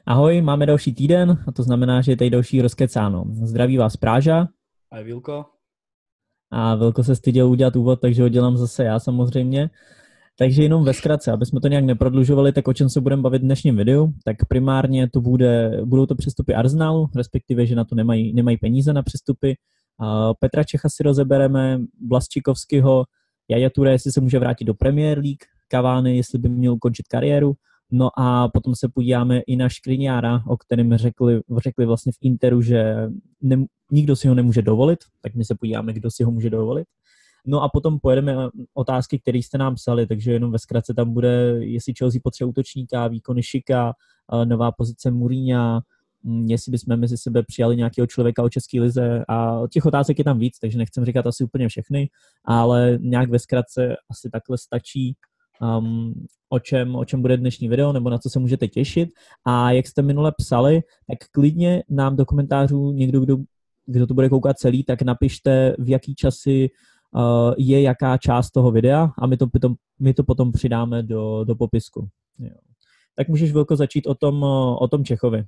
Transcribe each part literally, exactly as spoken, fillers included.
Ahoj, máme další týden a to znamená, že je tady další rozkecáno. Zdraví vás Práža. A Vilko. A Vilko se styděl udělat úvod, takže ho dělám zase já samozřejmě. Takže jenom ve zkratce, aby jsme to nějak neprodlužovali, tak o čem se budeme bavit v dnešním videu, tak primárně to bude, budou to přestupy Arsenalu, respektive, že na to nemají, nemají peníze na přestupy. A Petra Čecha si rozebereme, Blasčikovského, Yaya Touré, jestli se může vrátit do Premier League, Cavani, jestli by měl ukončit kariéru. No a potom se podíváme i na Škriňára, o kterém řekli, řekli vlastně v Interu, že ne, nikdo si ho nemůže dovolit, tak my se podíváme, kdo si ho může dovolit. No a potom pojedeme otázky, které jste nám psali, takže jenom ve zkratce tam bude, jestli Chelsea potřebuje útočníka, výkony Šika, nová pozice Mourinha, jestli bychom mezi sebe přijali nějakého člověka o české lize a těch otázek je tam víc, takže nechcem říkat asi úplně všechny, ale nějak ve zkratce asi takhle stačí. Um, o čem, o čem bude dnešní video, nebo na co se můžete těšit. A jak jste minule psali, tak klidně nám do komentářů někdo, kdo, kdo to bude koukat celý, tak napište, v jaký časy uh, je jaká část toho videa a my to, potom, my to potom přidáme do, do popisku. Jo. Tak můžeš, Vilko, začít o tom, o tom Čechovi.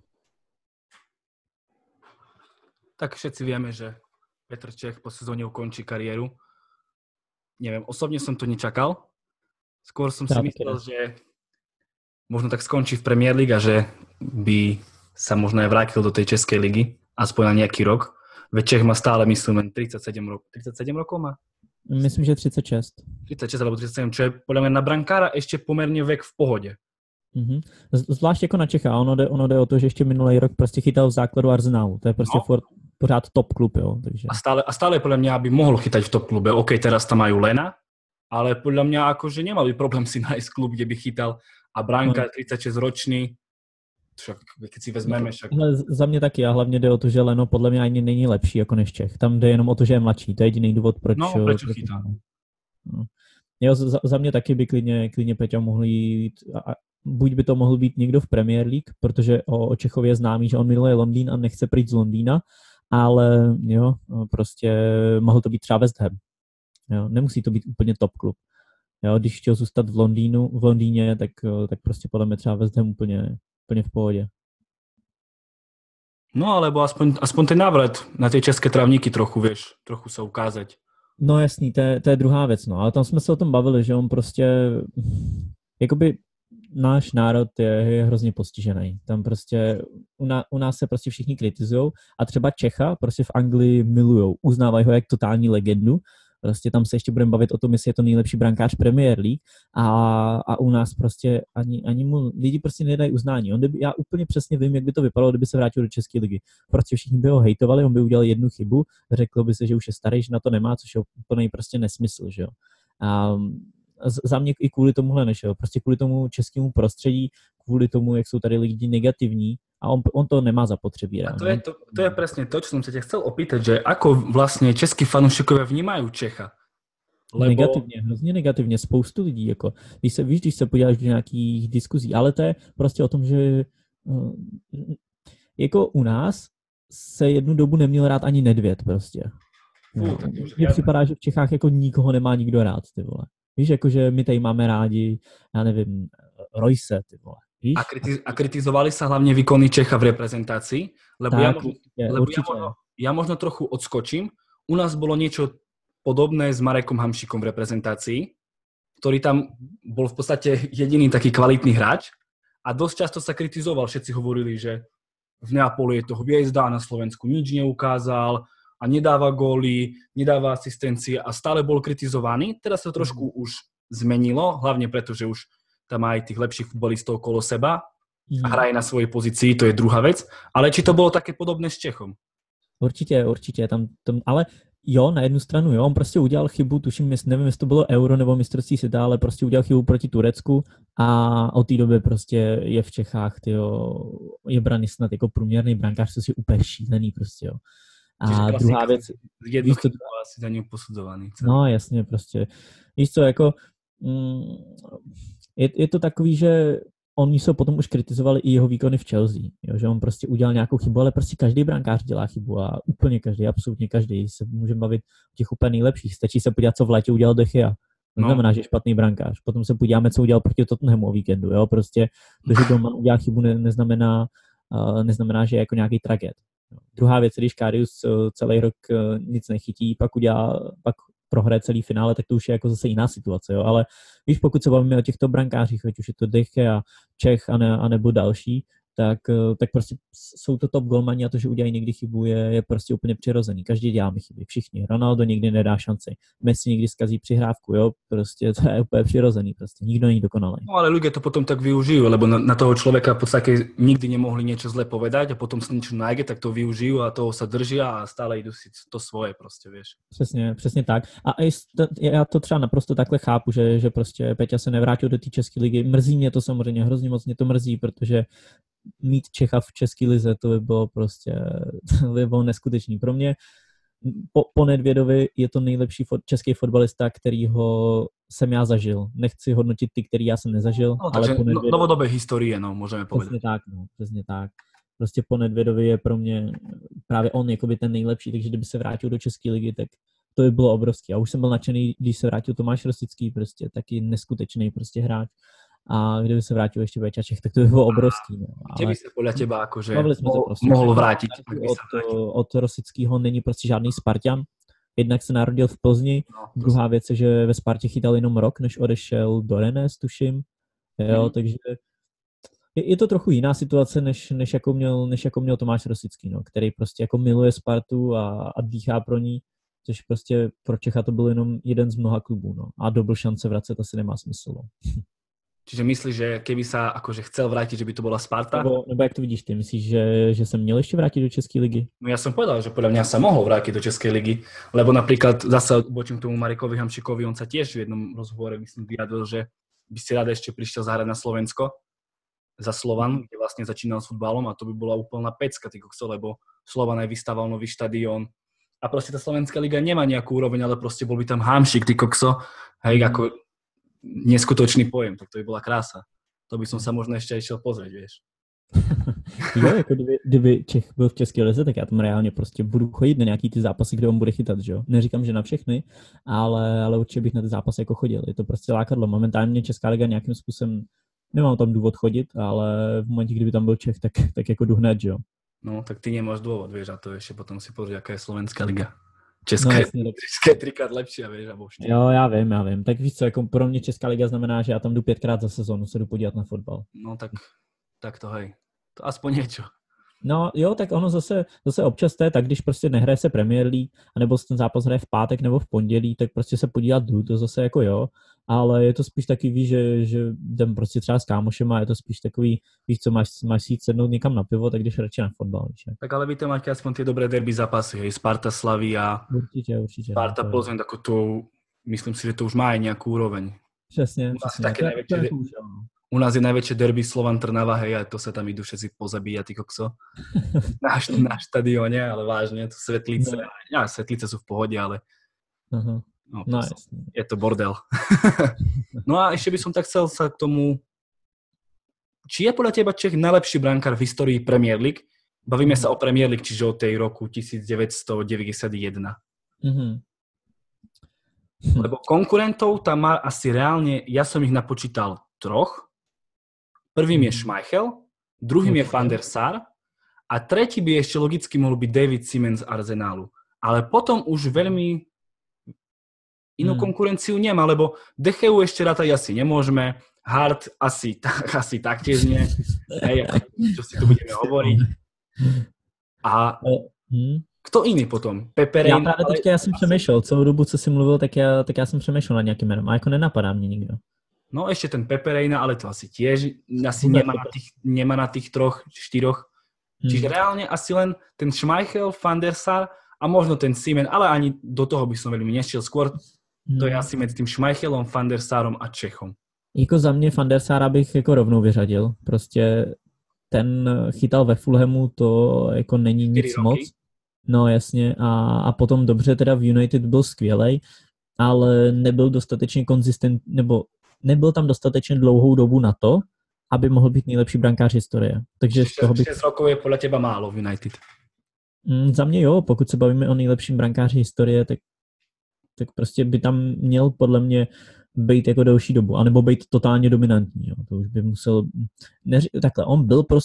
Tak všetci vieme, že Petr Čech po sezóne ukončí kariéru. Neviem, osobne som to nečakal. Skôr som si tak, myslel, že možno tak skončí v Premier League a že by sa možno aj vrátil do tej českej ligy, aspoň na nejaký rok. Veď Čech má stále, myslím, len tridsaťsedem rokov. tridsaťsedem rokov má? Myslím, že tridsať šesť. tridsať šesť alebo tridsaťsedem, čo je podľa mňa na brankára ešte pomerne vek v pohode. Mm-hmm. Zvlášť jako na Čecha. Ono jde, ono jde o to, že ještě minulý rok prostě chytal v základu Arsenalu. To je prostě no. for, pořád top klub, jo. Takže. A stále, a stále podľa mňa by mohol chytať v top klube. OK, teraz tam majú Lena, ale podľa mňa akože nemal by problém si nájsť klub, kde by chytal a bránka no. tridsaťšesťročný, však keď si vezmeme však. Ale za mě taky a hlavně jde o to, že Leno podle mě ani není lepší jako než Čech. Tam jde jenom o to, že je mladší. To je jediný důvod, proč... No, proč chytá. No. Jo, za, za mě taky by klidně, klidně Peťa mohl jít... A, buď by to mohl být někdo v Premier League, protože o, o Čechově je známý, že on miluje Londýn a nechce pryč z Londýna, ale jo, prostě mohl to být třeba West Ham. Jo, nemusí to být úplně top klub. Jo, když chtěl zůstat v Londýnu, v Londýně, tak, tak prostě podle mě třeba West Ham úplně, úplně v pohodě. No, alebo aspoň, aspoň ten návrat na ty české trávníky trochu, vieš, trochu se ukázať. No jasný, to je, to je druhá věc, no, ale tam jsme se o tom bavili, že on prostě, jakoby náš národ je, je hrozně postižený. Tam prostě u, ná, u nás se prostě všichni kritizujou a třeba Čecha prostě v Anglii milujou, uznávají ho jak totální legendu. Prostě tam se ještě budeme bavit o tom, jestli je to nejlepší brankář Premier League a, a u nás prostě ani, ani mu lidi prostě nedají uznání. On by, já úplně přesně vím, jak by to vypadalo, kdyby se vrátil do České ligy. Prostě všichni by ho hejtovali, on by udělal jednu chybu, řeklo by se, že už je starý, že na to nemá, což je úplně prostě nesmysl, že jo. A za mě i kvůli tomuhle nešel. Prostě kvůli tomu českému prostředí, kvůli tomu, jak jsou tady lidi negativní a on, on to nemá zapotřebí. A to je, to, to je presne to, čo som sa ťa chcel opýtať, že ako vlastne českí fanúšikovia vnímajú Čecha? Lebo... Negativně, hrozně negativně, spoustu lidí, jako, když se, víš, když se podíváš do nějakých diskuzí, ale to je prostě o tom, že uh, jako u nás se jednu dobu neměl rád ani Nedvěd prostě. No, mně připadá, že v Čechách jako nikoho nemá nikdo rád, ty vole. Víš, jakože my tady máme rádi, já nevím, Royce, ty vole. Víš? A, kritiz- a kritizovali sa hlavne výkony Čecha v reprezentácii, lebo, tak, ja, možno, je, lebo ja, možno, ja možno trochu odskočím. U nás bolo niečo podobné s Marekom Hamšikom v reprezentácii, ktorý tam bol v podstate jediný taký kvalitný hráč a dosť často sa kritizoval. Všetci hovorili, že v Neapoli je to hviezda, na Slovensku nič neukázal a nedáva góly, nedáva asistencie a stále bol kritizovaný. Teraz sa to trošku už zmenilo, hlavne preto, že už tam má aj tých lepších futbalistov okolo seba a hraje na svojej pozícii, to je druhá vec. Ale či to bolo také podobné s Čechom? Určitě, určitě. Tam, tam, ale jo, na jednu stranu, jo, on prostě udělal chybu, tuším, nevím, jestli to bylo Euro nebo mistrovství světa, ale prostě udělal chybu proti Turecku a od té doby prostě je v Čechách, tyjo, je braný snad jako průměrný brankář, co si úplně šílený prostě, jo. A Čiže druhá věc... Jedno chybu asi za ňou posudovaný. Co? No jasně, prostě. Víš co, jako... Mm, je, je to takový, že oni se potom už kritizovali i jeho výkony v Chelsea, jo, že on prostě udělal nějakou chybu, ale prostě každý brankář dělá chybu a úplně každý, absolutně každý. Se můžeme bavit o těch úplně nejlepších. Stačí se podívat, co v létě udělal De Gea. To znamená, no. že je špatný brankář. Potom se podíváme, co udělal proti Tottenhamu o víkendu. Jo? Prostě, když Dolman udělá chybu, ne, neznamená, uh, neznamená, že je jako nějaký traget. Druhá věc, když Karius celý rok nic nechytí, pak udělá, pak prohraje celý finále, tak to už je jako zase jiná situace, jo. Ale víš, pokud se bavíme o těchto brankářích, ať už je to Deche a Čech, a ne, a nebo další, tak, tak prostě jsou to top golmani a to, že udělají někdy chybu, je, je prostě úplně přirozený. Každý děláme chyby, všichni. Ronaldo nikdy nedá šanci. Messi nikdy zkazí přihrávku, jo, prostě to je úplně přirozený, prostě nikdo není dokonalý. No ale ľudia to potom tak využijú, lebo na, na toho človeka v podstate nikdy nemohli niečo zle povedať a potom sa niečo nájde, tak to využijú a toho sa držia a stále idú si to svoje prostě, vieš. Přesně, přesně tak. A já to třeba naprosto takhle chápu, že, že prostě Peťa se nevrátil do té české ligy. Mrzí mě to samozřejmě, hrozně moc mě to mrzí, protože mít Čecha v české lize, to by bylo prostě, to by bylo neskutečný. Pro mě po, po Nedvědovi je to nejlepší fot, český fotbalista, kterýho jsem já zažil. Nechci hodnotit ty, který já jsem nezažil, no, ale takže po Nedvědovi... novodobé historie, no, můžeme povedat. Přesně tak, no, přesně tak. Prostě po Nedvědovi je pro mě právě on jakoby ten nejlepší, takže kdyby se vrátil do české ligy, tak to by bylo obrovský. A už jsem byl nadšený, když se vrátil Tomáš Rosický, prostě taky neskutečný prostě hráč. A kdyby se vrátil ještě Peťa Čech, tak to by bylo obrovský. No. Kde by se podle těba akože mohl, prostě, mohl vrátit? Od, od Rosického není prostě žádný Spartan. Jednak se narodil v Plzni, no, druhá věc je, že ve Spartě chytal jenom rok, než odešel do Rennes, tuším. Jo, hmm. Takže je, je to trochu jiná situace, než, než, jako, měl, než jako měl Tomáš Rosický, no, který prostě jako miluje Spartu a, a dýchá pro ní, což prostě pro Čecha to byl jenom jeden z mnoha klubů. No. A dobil šance vracet asi nemá smysl. No. Čiže myslíš, že keby sa akože chcel vrátiť, že by to bola Sparta? Nebo, nebo jak to vidíš ty? Myslíš, že, že sa měl ešte vrátiť do Českej ligy? No ja som povedal, že podľa mňa sa mohol vrátiť do Českej ligy, lebo napríklad zase bočím k tomu Marekovi Hamšikovi, on sa tiež v jednom rozhovore myslím vyjadril, že by si rád ešte prišiel zahrať na Slovensko za Slovan, kde vlastne začínal s futbalom a to by bola úplná pecka, ty kokso, lebo Slovan aj vystával nový štadión a proste tá Slovenská liga nemá nejakú úroveň, ale proste bol by tam Hamšik, ty kokso, hej, ako neskutočný pojem, tak to by bola krása. To by som sa možno ešte aj šiel pozrieť, vieš. Jo, jako kdyby, kdyby Čech byl v České lize, tak já tam reálně prostě budu chodit na nějaký ty zápasy, kde on bude chytat, že jo. Neříkám, že na všechny, ale, ale určitě bych na ty zápasy jako chodil. Je to prostě lákadlo. Momentálně Česká liga nějakým způsobem, nemám tam důvod chodit, ale v momentě, kdyby tam byl Čech, tak, tak jako jdu hned, že jo. No, tak ty nemáš dôvod, vieš, a to ještě potom si pozrieť, jaká je Slovenská liga. Česká, no, je, Česká je trikrát lepší, vieš, alebo štyri. Jo, já vím, já vím. Tak víš co, jako pro mě Česká liga znamená, že já tam jdu pětkrát za sezónu se jdu podívat na fotbal. No tak, tak to hej. To aspoň niečo. No jo, tak ono zase, zase občas to je tak, když prostě nehraje se Premier League, anebo ten zápas hraje v pátek nebo v pondělí, tak prostě se podívat jdu, to zase jako jo, ale je to spíš taky, víš, že, že jdem prostě třeba s kámošema, je to spíš takový, víš co, máš, máš si jít sednout někam na pivo, tak jdeš radši na fotbal, víš. Tak ale vy tam máte aspoň tie dobré derby zápasy, hej, Sparta, Slavia, určitě, určitě. Sparta, Plzeň, tak to, myslím si, že to už má aj nejakú úroveň. Přesně, přesně. Také najväčšie, u nás je najväčšie derby Slovan Trnava, hej, a to sa tam idú všetci pozabíjať, ty kokso. Na, na štadióne, ale vážne, to Svetlice, no. Ja, Svetlice sú v pohode, ale uh-huh. no, to nice. Som, je to bordel. No a ešte by som tak chcel sa k tomu, či je podľa teba Čech najlepší brankár v histórii Premier League? Bavíme uh-huh. sa o Premier League, čiže o tej roku devätnásťstodeväťdesiatjeden. Uh-huh. Lebo konkurentov tam má asi reálne, ja som ich napočítal troch. Prvým je Schmeichel, druhým je Van der Sar a tretí by ešte logicky mohol byť David Seaman z Arsenalu. Ale potom už veľmi inú hmm. konkurenciu nemá, lebo De Geu ešte rátať asi nemôžeme, Hart asi, tak, asi taktiež nie. Hej, čo si tu budeme hovoriť. A kto iný potom? Pepe Reina? Já právě teďka já jsem přemýšlel, celou dobu, co jsi mluvil, tak já, tak já jsem přemýšlel nad nějakým jménem a jako nenapadá mě nikdo. No ešte ten Pepe Reina, ale to asi tiež asi nemá na, tých, nemá na tých troch, štyroch. Hmm. Čiže reálne asi len ten Schmeichel, Van der Sar a možno ten Seaman, ale ani do toho by som veľmi nešiel. Skôr hmm. to je asi medzi tým Schmeichelom, Van der Sarom a Čechom. Jako za mě Van der Sara bych jako rovnou vyřadil. Prostě ten chytal ve Fulhamu, to jako není nic roky. Moc. No jasně. A, a potom dobře teda v United byl skvělej, ale nebyl dostatečně konzistent, nebo nebyl tam dostatečně dlouhou dobu na to, aby mohl být nejlepší brankář historie. Takže z toho bych... šesť rokov je podle těba málo v United. Mm, za mě jo, pokud se bavíme o nejlepším brankáři historie, tak, tak prostě by tam měl podle mě být jako delší dobu, anebo být totálně dominantní. Jo. To už by musel... Neři... Takhle, on byl prostě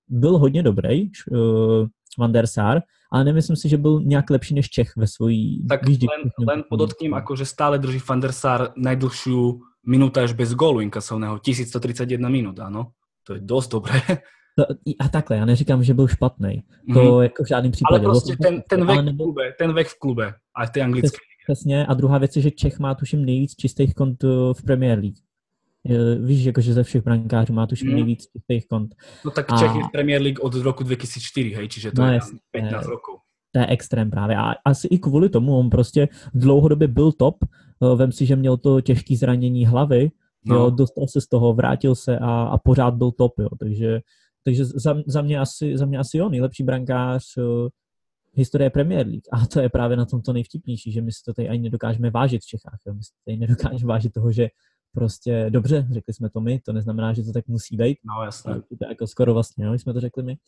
byl hodně dobrý, uh, Van der Sar, ale nemyslím si, že byl nějak lepší než Čech ve svojí... Tak len, len podotknem, akože stále drží Van der Sar najdlhšiu minútaž bez gólu inkasovného, tisíc sto tridsaťjeden minút, áno. To je dosť dobré. To, a takhle, já neříkám, že byl špatný. To mm-hmm. jako v žádném případě. Ale prostě ten, ten, vek v klube, ten vek v klube, a v té anglické. Přesně. A druhá věc je, že Čech má tuším nejvíc čistých kont v Premier League. Víš, jakože ze všech brankářů má tuším mm. nejvíc čistých kont. No tak Čech a... je v Premier League od roku dva tisíce čtyři, hej, čiže to no, je pätnásť rokov. To je extrém právě. A asi i kvůli tomu on prostě dlouhodobě byl top. Vem si, že měl to těžké zranění hlavy, no. Jo, dostal se z toho, vrátil se a, a pořád byl top, jo. Takže, takže za, za, mě asi, za mě asi jo, nejlepší brankář uh, historie Premier League. A to je právě na tom to nejvtipnější, že my si to tady ani nedokážeme vážit v Čechách. Jo. My si tady nedokážeme vážit toho, že prostě dobře, řekli jsme to my, to neznamená, že to tak musí být. No jasně. To jako skoro vlastně, jo, jsme to řekli my.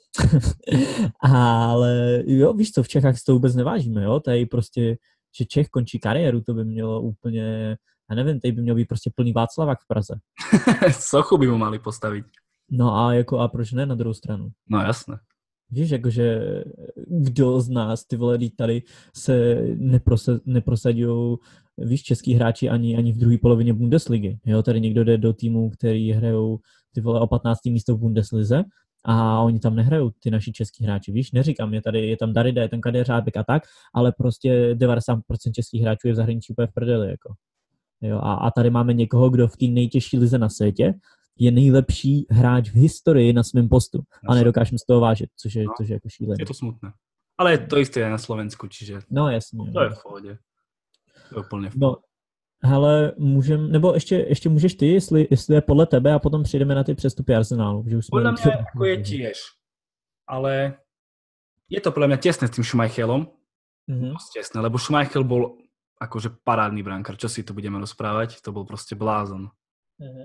Ale jo, víš co, v Čechách si to vůbec nevážíme, jo, tady prostě, že Čech končí kariéru, to by mělo úplně, já nevím, tady by měl být prostě plný Václavák v Praze. Sochu by mu mali postavit. No a jako, a proč ne na druhou stranu? No jasně. Víš, jakože kdo z nás, ty vole, tady se neprosad, neprosadujou, víš, český hráči ani, ani v druhé polovině Bundesligy. Jo, tady někdo jde do týmu, který hrajou ty vole o patnácté místo v Bundeslize a oni tam nehrajou ty naši český hráči, víš, neříkám, je tady, je tam Darida, je tam Kadeřábek a tak, ale prostě devadesát procent českých hráčů je v zahraničí úplně v prdeli, jako. Jo, a, a tady máme někoho, kdo v té nejtěžší lize na světě je nejlepší hráč v historii na svém postu. A nedokážeme z toho vážit, což je, no, což je jako šílené. Je to smutné. Ale to jisté je na Slovensku, čiže... No jasně. To je v pohodě. To je úplně v pohodě. No, hele, můžem, nebo ještě, ještě můžeš ty, jestli, jestli je podle tebe a potom přejdeme na ty přestupy Arsenálu. Že už jsme podľa mňa ako je tiež. Ale je to podľa mňa tesné s tým Schmeichelom. Mm-hmm. Tesné, lebo Schmeichel bol akože parádny brankár. Čo si tu budeme rozprávať? To bol proste blázon. Mm-hmm.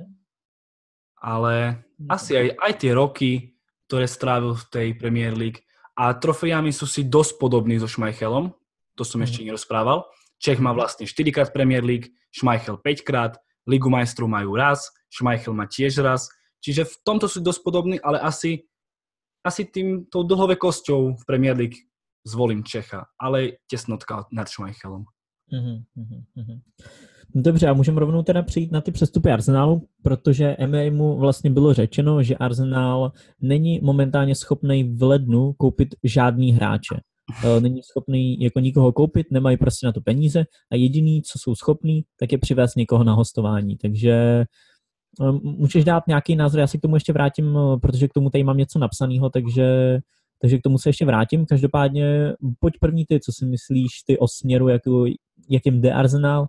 Ale asi aj, aj tie roky, ktoré strávil v tej Premier League a trofejami sú si dosť podobní so Schmeichelom. To som mm. ešte nerozprával. Čech má vlastne štyrikrát Premier League, Schmeichel päťkrát, Ligu majstrov majú raz, Schmeichel má tiež raz. Čiže v tomto sú dosť podobní, ale asi, asi tým, tou dlhovekosťou v Premier League zvolím Čecha, ale tesnotka nad Schmeichelom. Mm-hmm. Dobře, a můžeme rovnou teda přijít na ty přestupy Arsenálu, protože em á mu vlastně bylo řečeno, že Arsenal není momentálně schopný v lednu koupit žádný hráče. Není schopný jako nikoho koupit, nemají prostě na to peníze a jediný, co jsou schopní, tak je přivést někoho na hostování. Takže můžeš dát nějaký názor, já se k tomu ještě vrátím, protože k tomu tady mám něco napsaného, takže, takže k tomu se ještě vrátím. Každopádně pojď první ty, co si myslíš ty o směru, jako, jakým jde Arsenal,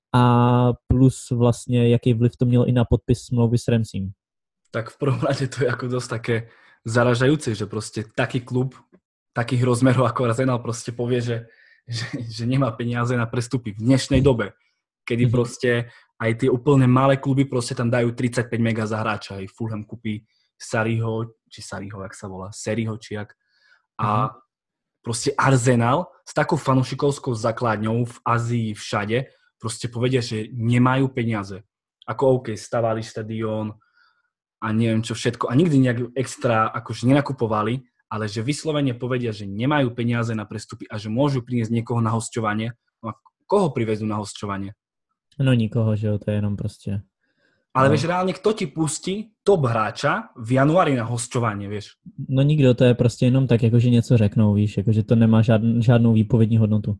a plus vlastně, jaký vliv to mělo i na podpis smlouvy s Ramseym. Tak v prvom rade to je ako dosť také zaražajúce, že proste taký klub, takých rozmerov ako Arsenal proste povie, že, že, že nemá peniaze na prestupy v dnešnej dobe, kedy proste aj tie úplne malé kluby proste tam dajú tridsaťpäť mega za hráča. Aj Fulham kúpi Sarriho, či Sarriho, jak sa volá, Seriho, či jak. A proste Arsenal s takou fanúšikovskou základňou v Ázii všade proste povedia, že nemajú peniaze. Ako OK, stavali štadión a neviem čo všetko. A nikdy nejak extra akože nenakupovali, ale že vyslovene povedia, že nemajú peniaze na prestupy a že môžu priniesť niekoho na hosťovanie. No a koho privezú na hosťovanie? No nikoho, že jo, to je jenom proste. Ale no. Vieš, reálne kto ti pustí top hráča v januári na hosťovanie, vieš? No nikdo, to je prostě jenom tak, jakože něco řeknou, víš, jakože to nemá žádn, žádnou výpovědní hodnotu.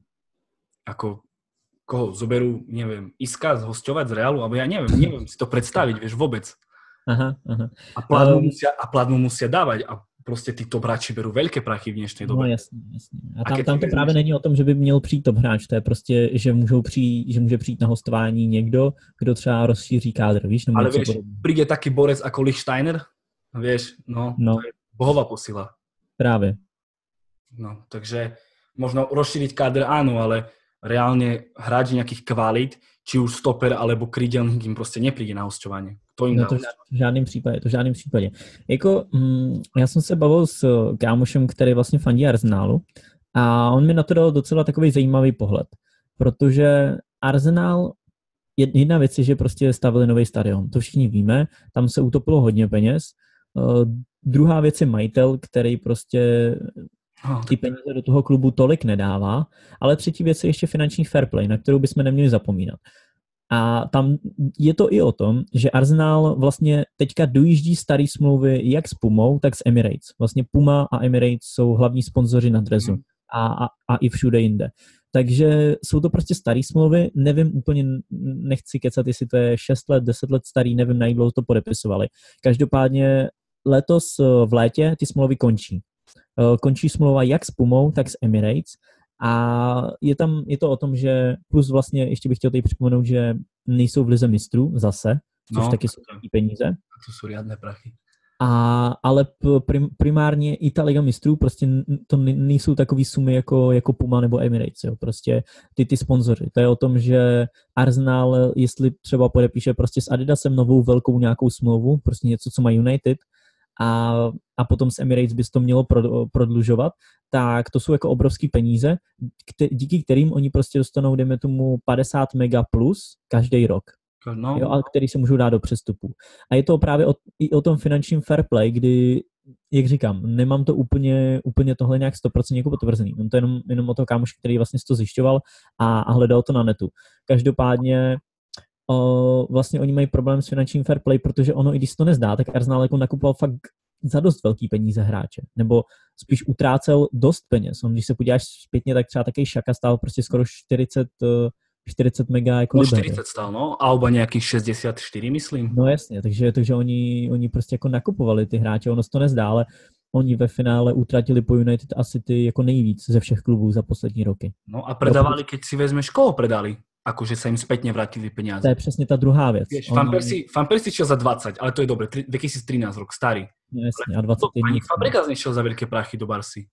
Ako koho zoberú, neviem, Iska zhosťovať z Realu, alebo ja neviem, neviem si to predstaviť, vieš, vôbec. Aha, aha. A plat mu musia, a plat mu musia dávať a proste tí top hráči berú veľké prachy v dnešnej dobe. No jasně, jasně. A tam, a tam to právě není o tom, že by měl přijít top hráč, to je prostě, že, můžou přijít, že může přijít na hostování někdo, kdo třeba rozšíří kádr, víš? Ale vieš, príde taký borec ako Lichtsteiner, vieš, no, no. To je bohová posila. Právě. No, takže možno rozšíriť kádr áno, ale reálne hráč nejakých kvalít, či už stoper alebo krídelník im proste nepríde na hosťovanie. To im no to v žádném případě, to v žádném případě. Jako, hm, já jsem se bavil s kámošem, který vlastně fandí Arsenálu a on mi na to dal docela takový zajímavý pohled, protože Arsenal, jedna věc je, že prostě stavili nový stadion, to všichni víme, tam se utopilo hodně peněz, Uh, druhá věc je majitel, který prostě ty peníze do toho klubu tolik nedává, ale třetí věc je ještě finanční fair play, na kterou bychom neměli zapomínat. A tam je to i o tom, že Arsenal vlastně teďka dojíždí staré smlouvy jak s Pumou, tak s Emirates. Vlastně Puma a Emirates jsou hlavní sponzoři na dresu a, a, a i všude jinde. Takže jsou to prostě staré smlouvy, nevím úplně, nechci kecat, jestli to je šest let, deset let starý, nevím, na jak dlouho to podepisovali. Každopádně letos v létě ty smlouvy končí. Končí smlouva jak s Pumou, tak s Emirates a je tam, je to o tom, že plus vlastně, ještě bych chtěl tady připomenout, že nejsou v lize mistrů zase, což no, taky jsou taky peníze. To jsou riadné prachy. A, ale prim, primárně i ta liga mistrů, prostě to nejsou takový sumy jako, jako Puma nebo Emirates, jo. Prostě ty, ty sponzoři. To je o tom, že Arsenal, jestli třeba podepíše prostě s Adidasem novou velkou nějakou smlouvu, prostě něco, co má United, a, a potom s Emirates bys to mělo prodlužovat, tak to jsou jako obrovský peníze, díky kterým oni prostě dostanou, dejme tomu, padesát mega plus každý rok. No. Jo, a který se můžou dát do přestupu. A je to právě o, i o tom finančním fair play, kdy, jak říkám, nemám to úplně, úplně tohle nějak sto procent jako potvrzený. On to jenom, jenom o toho kámoš, který vlastně to zjišťoval a, a hledal to na netu. Každopádně o, vlastně oni mají problém s finančním fair play, protože ono, i když to nezdá, tak Arsenal jako nakupoval fakt za dost velký peníze hráče. Nebo spíš utrácel dost peněz. On, když se podíváš zpětně, tak třeba takový Šaka stál prostě skoro čtyřicet čtyřicet mega jako no, liber. čtyřicet stál, no, alebo nějakých šedesát čtyři, myslím. No jasně, takže, takže oni, oni prostě jako nakupovali ty hráče, ono se to nezdá, ale oni ve finále utratili po United asi ty jako nejvíc ze všech klubů za poslední roky. No a predávali, keď si vezmeš, koho predali? Akože sa im spätne vrátili peniaze. To je přesně ta druhá věc. Vieš, Van Persie, Van Persie šiel za dvadsať, ale to je dobre, dvetisíctrinásť rok, starý. No jasně, a dvacet jedna. Ani Fabregas nešiel za veľké prachy do Barsy.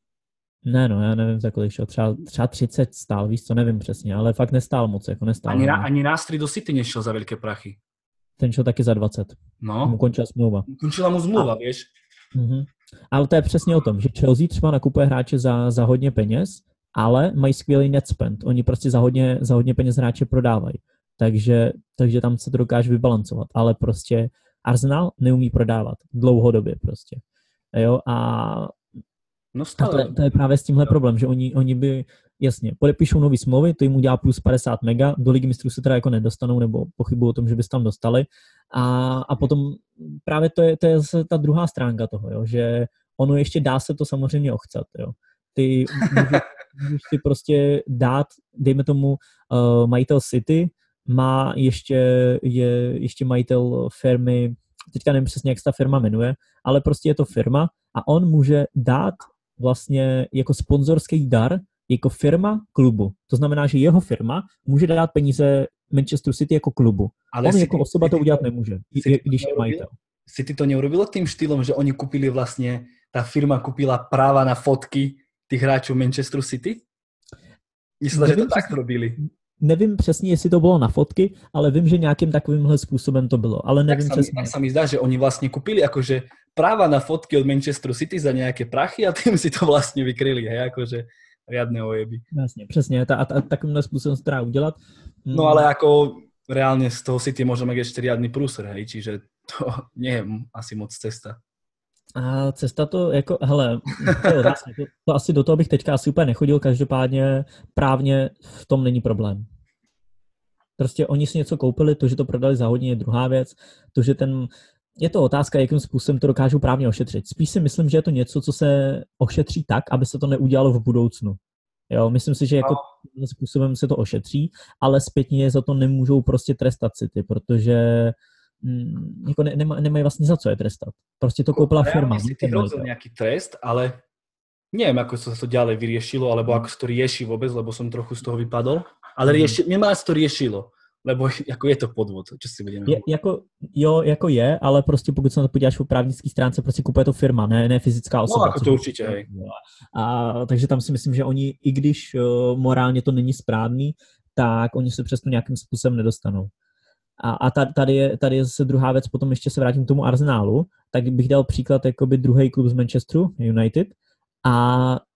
Ne, no, já nevím, za kolik šel, třeba, třeba třicet stál, víš co, nevím přesně, ale fakt nestál moc, jako nestál. Ani, ani Nastri do City nešiel za veľké prachy. Ten šel taky za dvacet. No. Mu končila smlouva. Končila mu zmluva, vieš. Uh-huh. Ale to je přesně o tom, že Chelsea třeba nakupuje hráče za, za hodně peněz, ale mají skvělý net spend. Oni prostě za hodně, za hodně peněz hráče prodávají. Takže, takže tam se to dokáže vybalancovat. Ale prostě Arsenal neumí prodávat dlouhodobě prostě. Jo, a No a to, je, to je právě s tímhle problém, že oni, oni by, jasně, podepíšou nový smlouvy, to jim udělá plus padesát mega, do Ligy mistrů se teda jako nedostanou, nebo pochybuju o tom, že by se tam dostali. A, a potom právě to je, to je zase ta druhá stránka toho, jo, že ono ještě dá se to samozřejmě ochcat, jo. Ty můžeš, můžeš si prostě dát, dejme tomu, uh, majitel City má ještě, je ještě majitel firmy, teďka nevím přesně, jak se ta firma jmenuje, ale prostě je to firma a on může dát vlastně jako sponzorský dar jako firma klubu. To znamená, že jeho firma může dát peníze Manchester City jako klubu. Ale on City, jako osoba to udělat nemůže, City když je majitel. City to neurobilo tým štýlom, že oni kupili vlastně, ta firma kupila práva na fotky těch hráčů Manchesteru City? Myslím, že to tak robili. Nevím přesně, jestli to bylo na fotky, ale vím, že nějakým takovýmhle způsobem to bylo. Ale nevím tak přesně. Tak sa mi zdá, že oni vlastně kupili jakože práva na fotky od Manchesteru City za nějaké prachy a tým si to vlastně vykryli, hej, jakože riadne ojeby. Jasně, přesně, a, a, a takovýmhle způsobem se to dá udělat. No ale jako reálne z toho City môže mať ešte riadny prúser, hej, čiže to nie je asi moc cesta. A cesta to jako, hele, to, je otázka, to, to asi do toho bych teďka asi úplně nechodil, každopádně právně v tom není problém. Prostě oni si něco koupili, to, že to prodali za hodně, je druhá věc, to, že ten, je to otázka, jakým způsobem to dokážou právně ošetřit. Spíš si myslím, že je to něco, co se ošetří tak, aby se to neudělalo v budoucnu. Jo, myslím si, že jako tím způsobem se to ošetří, ale zpětně za to nemůžou prostě trestat City, protože mm, jako ne, nema, nemají vlastně za co je trestat. Prostě to koupila firma. Ja City hrozil nejaký trest, ale neviem, ako sa to ďalej vyriešilo, alebo ako sa to rieši vôbec, lebo som trochu z toho vypadol. Ale rieši, nemá sa to riešilo, lebo jako je to podvod, čo si budeme je, jako, jo, jako je, ale prostě pokud se na to podíváš po právnické stránce, prostě kupuje to firma, ne, ne fyzická osoba. No, jako to určitě, hej. A, takže tam si myslím, že oni, i když uh, morálně to není správný, tak oni se přesto nějakým způsobem nedostanou. A, a tady, je, tady je zase druhá věc, potom ještě se vrátím k tomu Arsenalu, tak bych dal příklad jakoby druhý klub z Manchesteru, United, a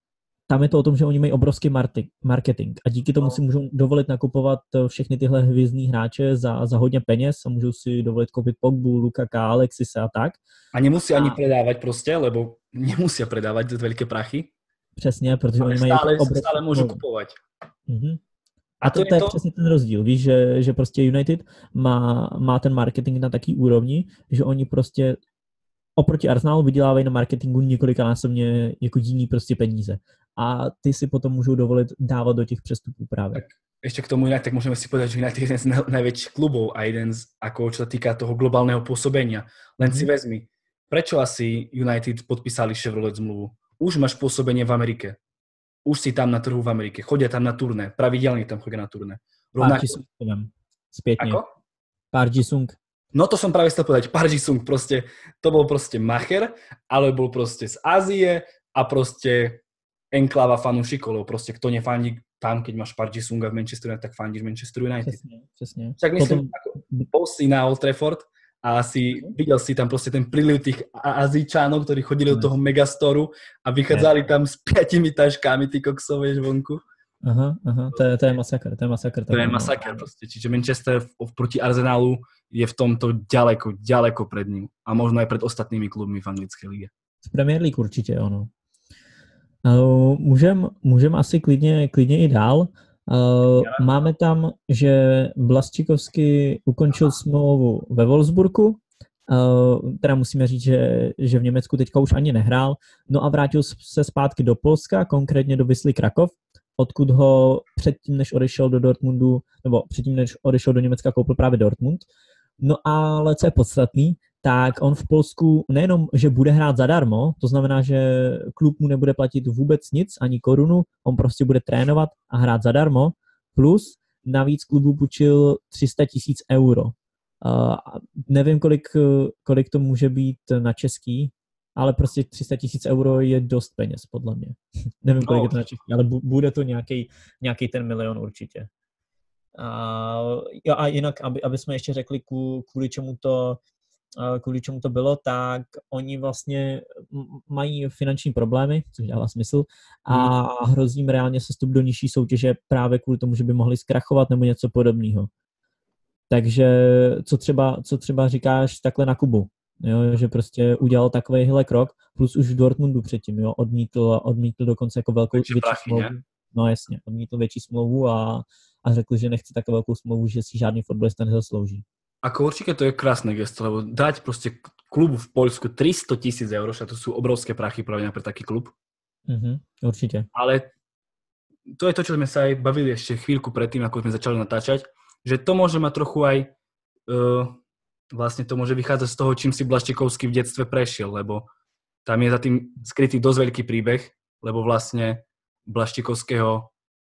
tam je to o tom, že oni mají obrovský marketing a díky tomu si můžou dovolit nakupovat všechny tyhle hvězdní hráče za, za hodně peněz a můžou si dovolit koupit Pogbu, Lukaka, Alexise a tak. A nemusí ani a... predávať prostě, lebo nemusí predávať za veľké prachy. Přesně, protože ale oni mají stále, obrovský... stále můžu kupovat. Mm-hmm. A, a to, to, to je to... přesně ten rozdíl, víš, že, že prostě United má, má ten marketing na taký úrovni, že oni prostě oproti Arsenalu vydělávají na marketingu několikanásobně jako jiný prostě peníze. A ty si potom můžou dovolit dávat do těch přestupů právě. Tak ešte k tomu United, tak môžeme si povedať, že United je jeden z najväčších klubov a jeden z, ako čo sa týka toho globálneho pôsobenia. Len mm-hmm. si vezmi, prečo asi United podpísali Chevrolet zmluvu? Už máš pôsobenie v Amerike. Už si tam na trhu v Amerike. Chodia tam na turné. Pravidelne tam chodia na turné. Rovnako... Park Ji-sung poviem. Spätne. Ako? Park Ji-sung. No to som práve chcel povedať. Park Ji-sung proste, to bol proste macher, ale bol proste z Ázie a proste enkláva fanúšikov, lebo proste kto nefandí tam, keď máš Park Ji-sunga v Manchesteru, tak fandíš Manchester United. Přesně, přesně. Však myslím, Potom... ako bol si na Old Trafford a asi videl si tam proste ten príliv tých Azíčanov, ktorí chodili do toho megastoru a vychádzali tam s piatimi taškami, ty koksov, vieš, vonku. Aha, aha, to je, to je masakr, to je masakr. To je masakr proste, čiže Manchester proti Arsenalu je v tomto ďaleko, ďaleko pred ním a možno aj pred ostatnými klubmi v anglické lige. Z Premier League určitě, ono. Uh, můžem, můžem asi klidně, klidně i dál. Uh, máme tam, že Blasčikovský ukončil smlouvu ve Wolfsburgu, uh, teda musíme říct, že, že v Německu teďka už ani nehrál, no a vrátil se zpátky do Polska, konkrétně do Wisly Krakov, odkud ho předtím, než odešel do Dortmundu, nebo předtím, než odešel do Německa, koupil právě Dortmund. No ale co je podstatný, tak on v Polsku nejenom, že bude hrát zadarmo, to znamená, že klub mu nebude platit vůbec nic, ani korunu, on prostě bude trénovat a hrát zadarmo, plus navíc klubu půjčil tři sta tisíc euro. Uh, nevím, kolik, kolik to může být na český, ale prostě tři sta tisíc euro je dost peněz, podle mě. Nevím, kolik no. je to na český, ale bude to nějaký, nějaký ten milion určitě. Uh, jo, a jinak, aby, aby jsme ještě řekli, kvůli čemu to kvůli čemu to bylo, tak oni vlastně mají finanční problémy, což dává smysl, a hrozí jim reálně sestup do nižší soutěže právě kvůli tomu, že by mohli zkrachovat nebo něco podobného. Takže co třeba, co třeba říkáš takhle na Kubu, jo, že prostě udělal takovýhle krok, plus už v Dortmundu předtím, jo, odmítl, odmítl dokonce jako velkou větší smlouvu. No jasně, odmítl větší smlouvu a, a řekl, že nechce tak velkou smlouvu, že si žádný fotbalista nezaslouží. Ako určite to je krásne gesto, lebo dať proste klubu v Poľsku tristo tisíc eur, však to sú obrovské prachy práve pre taký klub. Mm-hmm, určite. Ale to je to, čo sme sa aj bavili ešte chvíľku predtým, ako sme začali natáčať, že to môže mať trochu aj, uh, vlastne to môže vychádzať z toho, čím si Blasčikovský v detstve prešiel, lebo tam je za tým skrytý dosť veľký príbeh, lebo vlastne Blasčikovského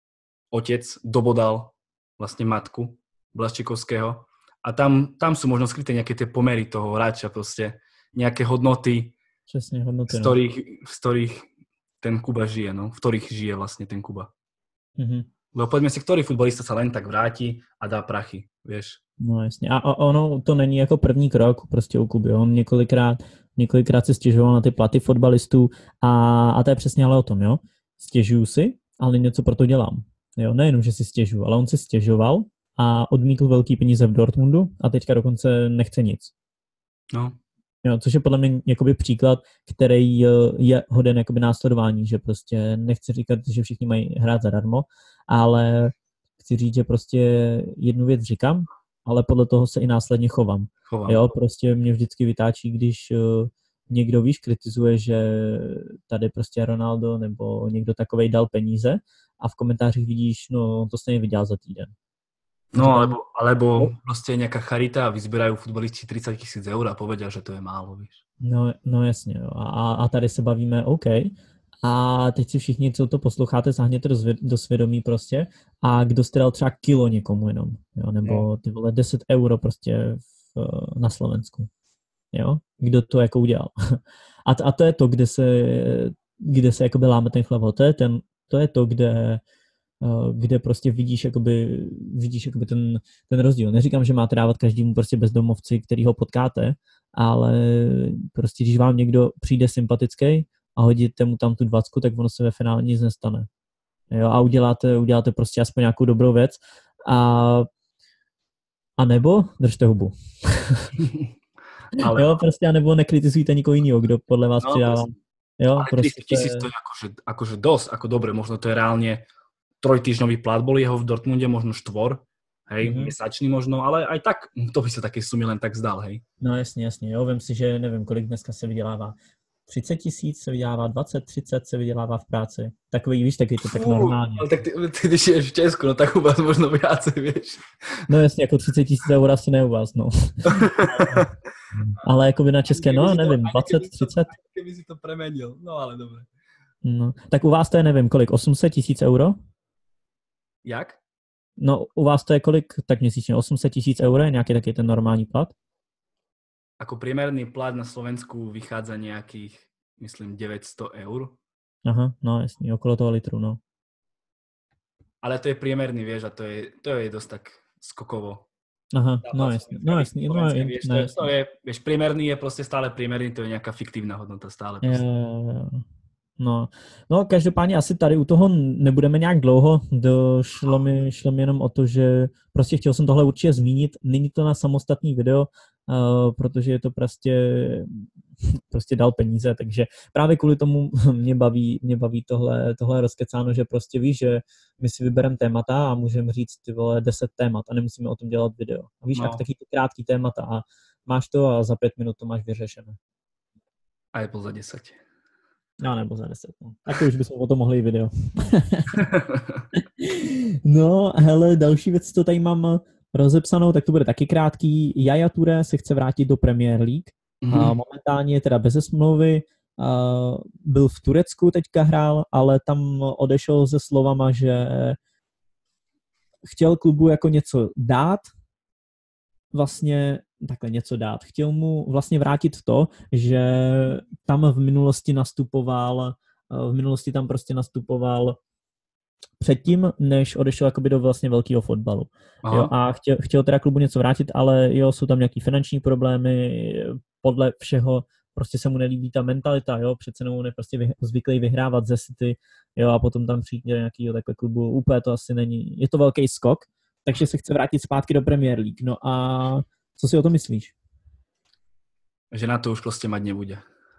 otec dobodal vlastne matku Blasčikovského. A tam, tam sú možno skryté nejaké tie pomery toho hráča, proste nejaké hodnoty, Přesne, hodnoty, z, ktorých, no. z ktorých ten Kuba žije, no, v ktorých žije vlastne ten Kuba. Mm-hmm. Lebo poďme si, ktorý futbalista sa len tak vráti a dá prachy, vieš. No jasně. A ono to není jako první krok prostě u Kuby. On několikrát, několikrát se stěžoval na ty platy fotbalistů a, a to je přesně ale o tom, jo. Stěžuju si, ale něco pro to dělám. Jo, nejenom, že si stěžuju, ale on si stěžoval a odmítl velký peníze v Dortmundu a teďka dokonce nechce nic. No. Jo, což je podle mě jakoby příklad, který je hoden jakoby následování, že prostě nechci říkat, že všichni mají hrát zadarmo, ale chci říct, že prostě jednu věc říkám, ale podle toho se i následně chovám. chovám. Jo, prostě mě vždycky vytáčí, když uh, někdo, víš, kritizuje, že tady prostě Ronaldo nebo někdo takovej dal peníze a v komentářích vidíš, no to stejně vydělal za týden. No, alebo, alebo proste nejaká charita a vyzberajú futbalisti tridsať tisíc eur a povedia, že to je málo, víš. No, no jasně, jo. A, a tady se bavíme, OK. A teď si všichni, co to posloucháte, sáhněte do, zvě, do svědomí prostě a kdo jste dal třeba kilo někomu jenom, jo, nebo ty vole deset euro prostě v, na Slovensku, jo, kdo to jako udělal. A, a to je to, kde se, kde se jakoby láme ten chlebo, to je, ten, to je to, kde kde prostě vidíš, jakoby, vidíš jakoby ten, ten rozdíl. Neříkám, že máte dávat každému prostě bezdomovci, který ho potkáte, ale prostě když vám někdo přijde sympatický, a hodíte mu tam tu dvacku, tak ono se ve finále nic nestane. Jo, a uděláte, uděláte prostě aspoň nějakou dobrou věc. A, a nebo držte hubu. Ale... Jo, prostě a nebo nekritizujte nikoho jiného, kdo podle vás no, přidává. Jo, ale prostě... tristo tisíc to je akože, akože dosť, ako dobre, možno to je reálne trojtýždňový plat bol jeho v Dortmunde, možno štvor, hej, mm-hmm. mesačný možno, ale aj tak to by sa také sumy len tak zdal, hej. No jasně, jasně, jo, vem si, že nevím, kolik dneska se vydělává. třicet tisíc se vydělává, dvacet, třicet se vydělává v práci. Takový, víš, taky to tak normálně. Ale tak ty, ty když ješ v Česku, no tak u vás možno viacej, vieš. No jasně, jako třicet tisíc eur asi ne u vás, no. Ale jako by na české, no nevím, dvacet, třicet. Keby si to premenil, no ale dobré. No, tak u vás to je, nevím, kolik, osm set tisíc euro? Jak? No, u vás to je kolik, tak měsíčně, osm set tisíc euro, nějaký taky ten normální plat? Ako priemerný plat na Slovensku vychádza nejakých, myslím, deväťsto eur. Aha, no jasný, okolo toho litru, no. Ale to je priemerný, vieš, a to je, to je dosť tak skokovo. Aha, no jasný, no jasný, no jasný. Vieš, to, je, to je, vieš, priemerný je proste stále priemerný, to je nejaká fiktívna hodnota stále. Prostě. No, no, každopádně asi tady u toho nebudeme nějak dlouho, šlo mi, šlo mi jenom o to, že prostě chtěl jsem tohle určitě zmínit, není to na samostatný video, Uh, protože je to prostě, prostě dal peníze, takže právě kvůli tomu mě baví, mě baví tohle, tohle rozkecáno, že prostě víš, že my si vybereme témata a můžeme říct ty vole deset témat a nemusíme o tom dělat video. A víš, no. Jak taky ty krátký témata a máš to a za pět minut to máš vyřešené. A je po za deset. No, nebo za deset. No. Tak už bychom o tom mohli i video. No, hele, další věc, co tady mám rozepsanou, tak to bude taky krátký. Yaya Touré se chce vrátit do Premier League. Mm-hmm. A momentálně je teda bez smlouvy. A byl v Turecku, teďka hrál, ale tam odešel se slovama, že chtěl klubu jako něco dát, vlastně takhle něco dát. Chtěl mu vlastně vrátit to, že tam v minulosti nastupoval, v minulosti tam prostě nastupoval předtím, než odešel jakoby do vlastně velkého fotbalu. Jo, a chtěl, chtěl teda klubu něco vrátit, ale jo, jsou tam nějaký finanční problémy, podle všeho prostě se mu nelíbí ta mentalita, jo, přece on je prostě vy, zvyklý vyhrávat ze City, jo, a potom tam přijde nějakýho takhle klubu, úplně to asi není, je to velký skok, takže se chce vrátit zpátky do Premier League. No a co si o tom myslíš? Že na to už prostě mať nebude.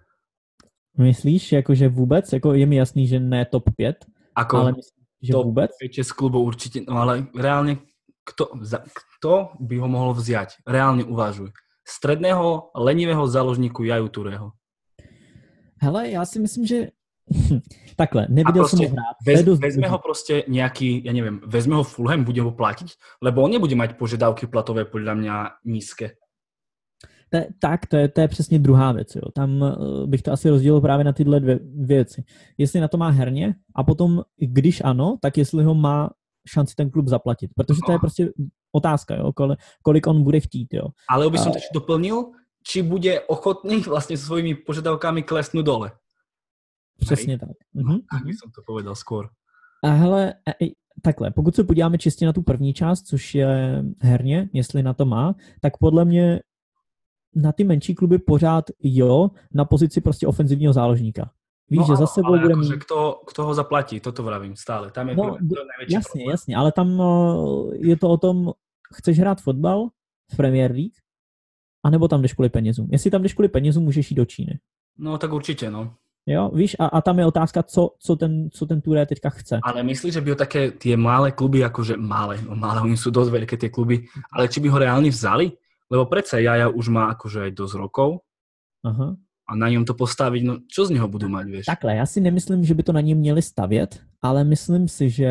Myslíš, jakože vůbec? Jako je mi jasný, že ne top pět, ako ale myslím, že top vůbec? z klubu určitě, no ale reálně kto, kto by ho mohl vziať? Reálně uvažuj. Stredného, lenivého záložníku Yaju Tourého. Hele, já si myslím, že takhle, neviděl prostě jsem ho hrát. Vez, vezme ho prostě nějaký, ja neviem, vezme ho Fulham, bude ho platiť, lebo on nebude mať požiadavky platové podľa mňa nízke. To, tak, to je, to je přesně druhá věc. Jo. Tam bych to asi rozdělil právě na tyhle dvě věci. Jestli na to má herně a potom, když ano, tak jestli ho má šanci ten klub zaplatit. Protože to je prostě otázka, jo, kolik, kolik on bude chtít. Jo. Ale by som to doplnil, či bude ochotný vlastně so svojimi požiadavkami klesnúť dole. Přesně Hej. tak. Mhm. Tak by som to povedal skôr. A hele, takhle, pokud se podíváme čistě na tu první část, což je herně, jestli na to má, tak podle mě na ty menší kluby pořád jo, na pozici prostě ofenzivního záložníka. Víš, no, že za sebou ale bude akože mít... kto, kto ho zaplatí, toto vravím stále. Tam je no, problém, to je najväčší jasně, problém. jasně, ale tam je to o tom, chceš hrát fotbal v Premier League, anebo tam jdeš kvůli penězům. Jestli tam jdeš kvůli penězům, můžeš jít do Číny. No tak určitě, no. Jo, víš, a, a tam je otázka, co, co ten, co ten Touré teďka chce. Ale myslíš, že by ho také tie malé kluby, akože malé, no malé, oni sú dosť veľké tie kluby, ale či by ho reálne vzali? Lebo predsa Yaya už má akože aj dosť rokov. Aha. A na něm to postaviť, no čo z něho budú mať, vieš? Takhle, já si nemyslím, že by to na něm měli stavět, ale myslím si, že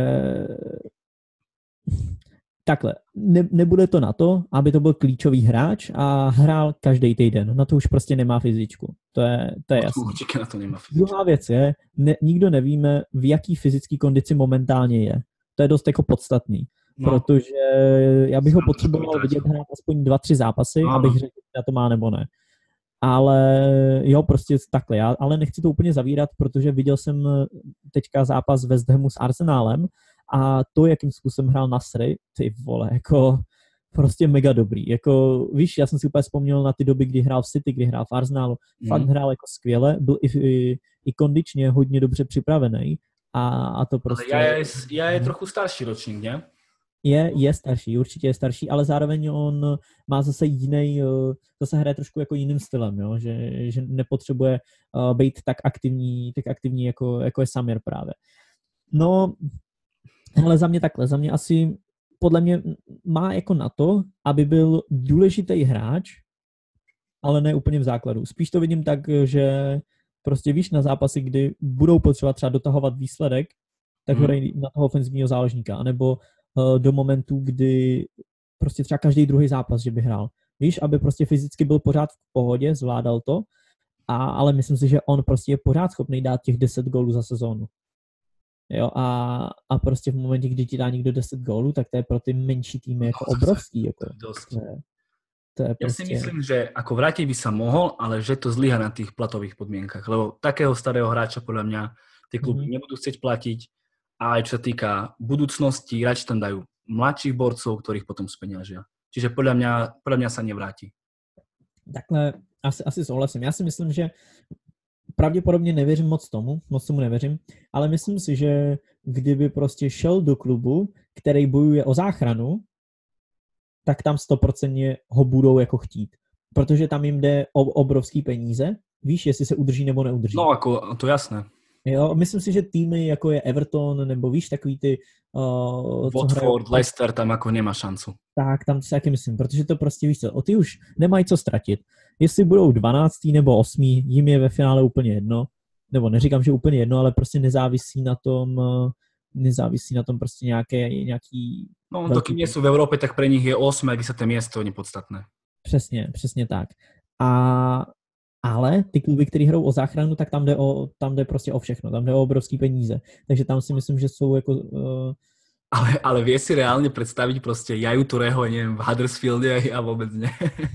takhle, ne, nebude to na to, aby to byl klíčový hráč a hrál každý týden. Na to už prostě nemá fyzičku. To je, to je no, jasné. Určitě na to nemá fyzičku. Druhá věc je, ne, nikdo nevíme, v jaký fyzický kondici momentálně je. To je dost jako podstatný. No. Protože já bych ho potřeboval vidět hrát aspoň dva, tři zápasy, no, abych řekl, na to má nebo ne. Ale jo, prostě takhle. Já ale nechci to úplně zavírat, protože viděl jsem teďka zápas West Hamu s Arsenálem a to, jakým způsobem hrál Nasry, ty vole, jako prostě mega dobrý. Jako, víš, já jsem si úplně vzpomněl na ty doby, kdy hrál v City, kdy hrál v Arsenalu. Mm. Fakt hrál jako skvěle, byl i, i, i kondičně hodně dobře připravený. A, a to prostě... Ale já je, já je trochu starší ročník, ne? Je, je starší, určitě je starší, ale zároveň on má zase jiný, zase hraje trošku jako jiným stylem, jo? Že, že nepotřebuje uh, být tak aktivní, tak aktivní jako, jako je Samir právě. No, ale za mě takhle, za mě asi podle mě má jako na to, aby byl důležitý hráč, ale ne úplně v základu. Spíš to vidím tak, že prostě víš na zápasy, kdy budou potřebovat třeba dotahovat výsledek, tak hmm. hrají na toho ofenzivního záložníka, anebo uh, do momentu, kdy prostě třeba každý druhý zápas, že by hrál. Víš, aby prostě fyzicky byl pořád v pohodě, zvládal to, a, ale myslím si, že on prostě je pořád schopný dát těch deset gólů za sezónu. Jo, a, a prostě v momentě, kdy ti dá někdo deset gólů, tak to je pro ty menší týmy jako no, obrovský. Jako, to je, to je ja prostě... si myslím, že ako vrátiť by sa mohol, ale že to zlyha na tých platových podmienkach, lebo takého starého hráča podľa mňa tie kluby mm-hmm. nebudú chcieť platiť a aj čo sa týka budúcnosti, radšej tam dajú mladších borcov, ktorých potom speniažia. Čiže podľa mňa, podľa mňa sa nevráti. Takhle asi, asi souhlasím. Já si myslím, že pravděpodobně nevěřím moc tomu, moc tomu nevěřím, ale myslím si, že kdyby prostě šel do klubu, který bojuje o záchranu, tak tam sto procent ho budou jako chtít. Protože tam jim jde o obrovský peníze. Víš, jestli se udrží nebo neudrží. No, jako, to jasné. Jo, myslím si, že týmy jako je Everton, nebo víš, takový ty... Uh, Watford, Leicester tam jako nemá šancu. Tak, tam to si taky myslím, protože to prostě víš co, o ty už nemají co ztratit. Jestli budou dvanáctý nebo osmý, jim je ve finále úplně jedno, nebo neříkám, že úplně jedno, ale prostě nezávisí na tom, nezávisí na tom prostě nějaké, nějaký... No, dokým nie sú v Európe, tak pre nich je osmé, desáté miesto nepodstatné. Přesně, přesně tak. A ale ty kluby, které hrajou o záchranu, tak tam jde, o, tam jde prostě o všechno, tam jde o obrovský peníze. Takže tam si myslím, že jsou jako... Uh... Ale, ale vie si reálne predstaviť proste Jaju Tureho, neviem, v Huddersfielde a vôbec nie.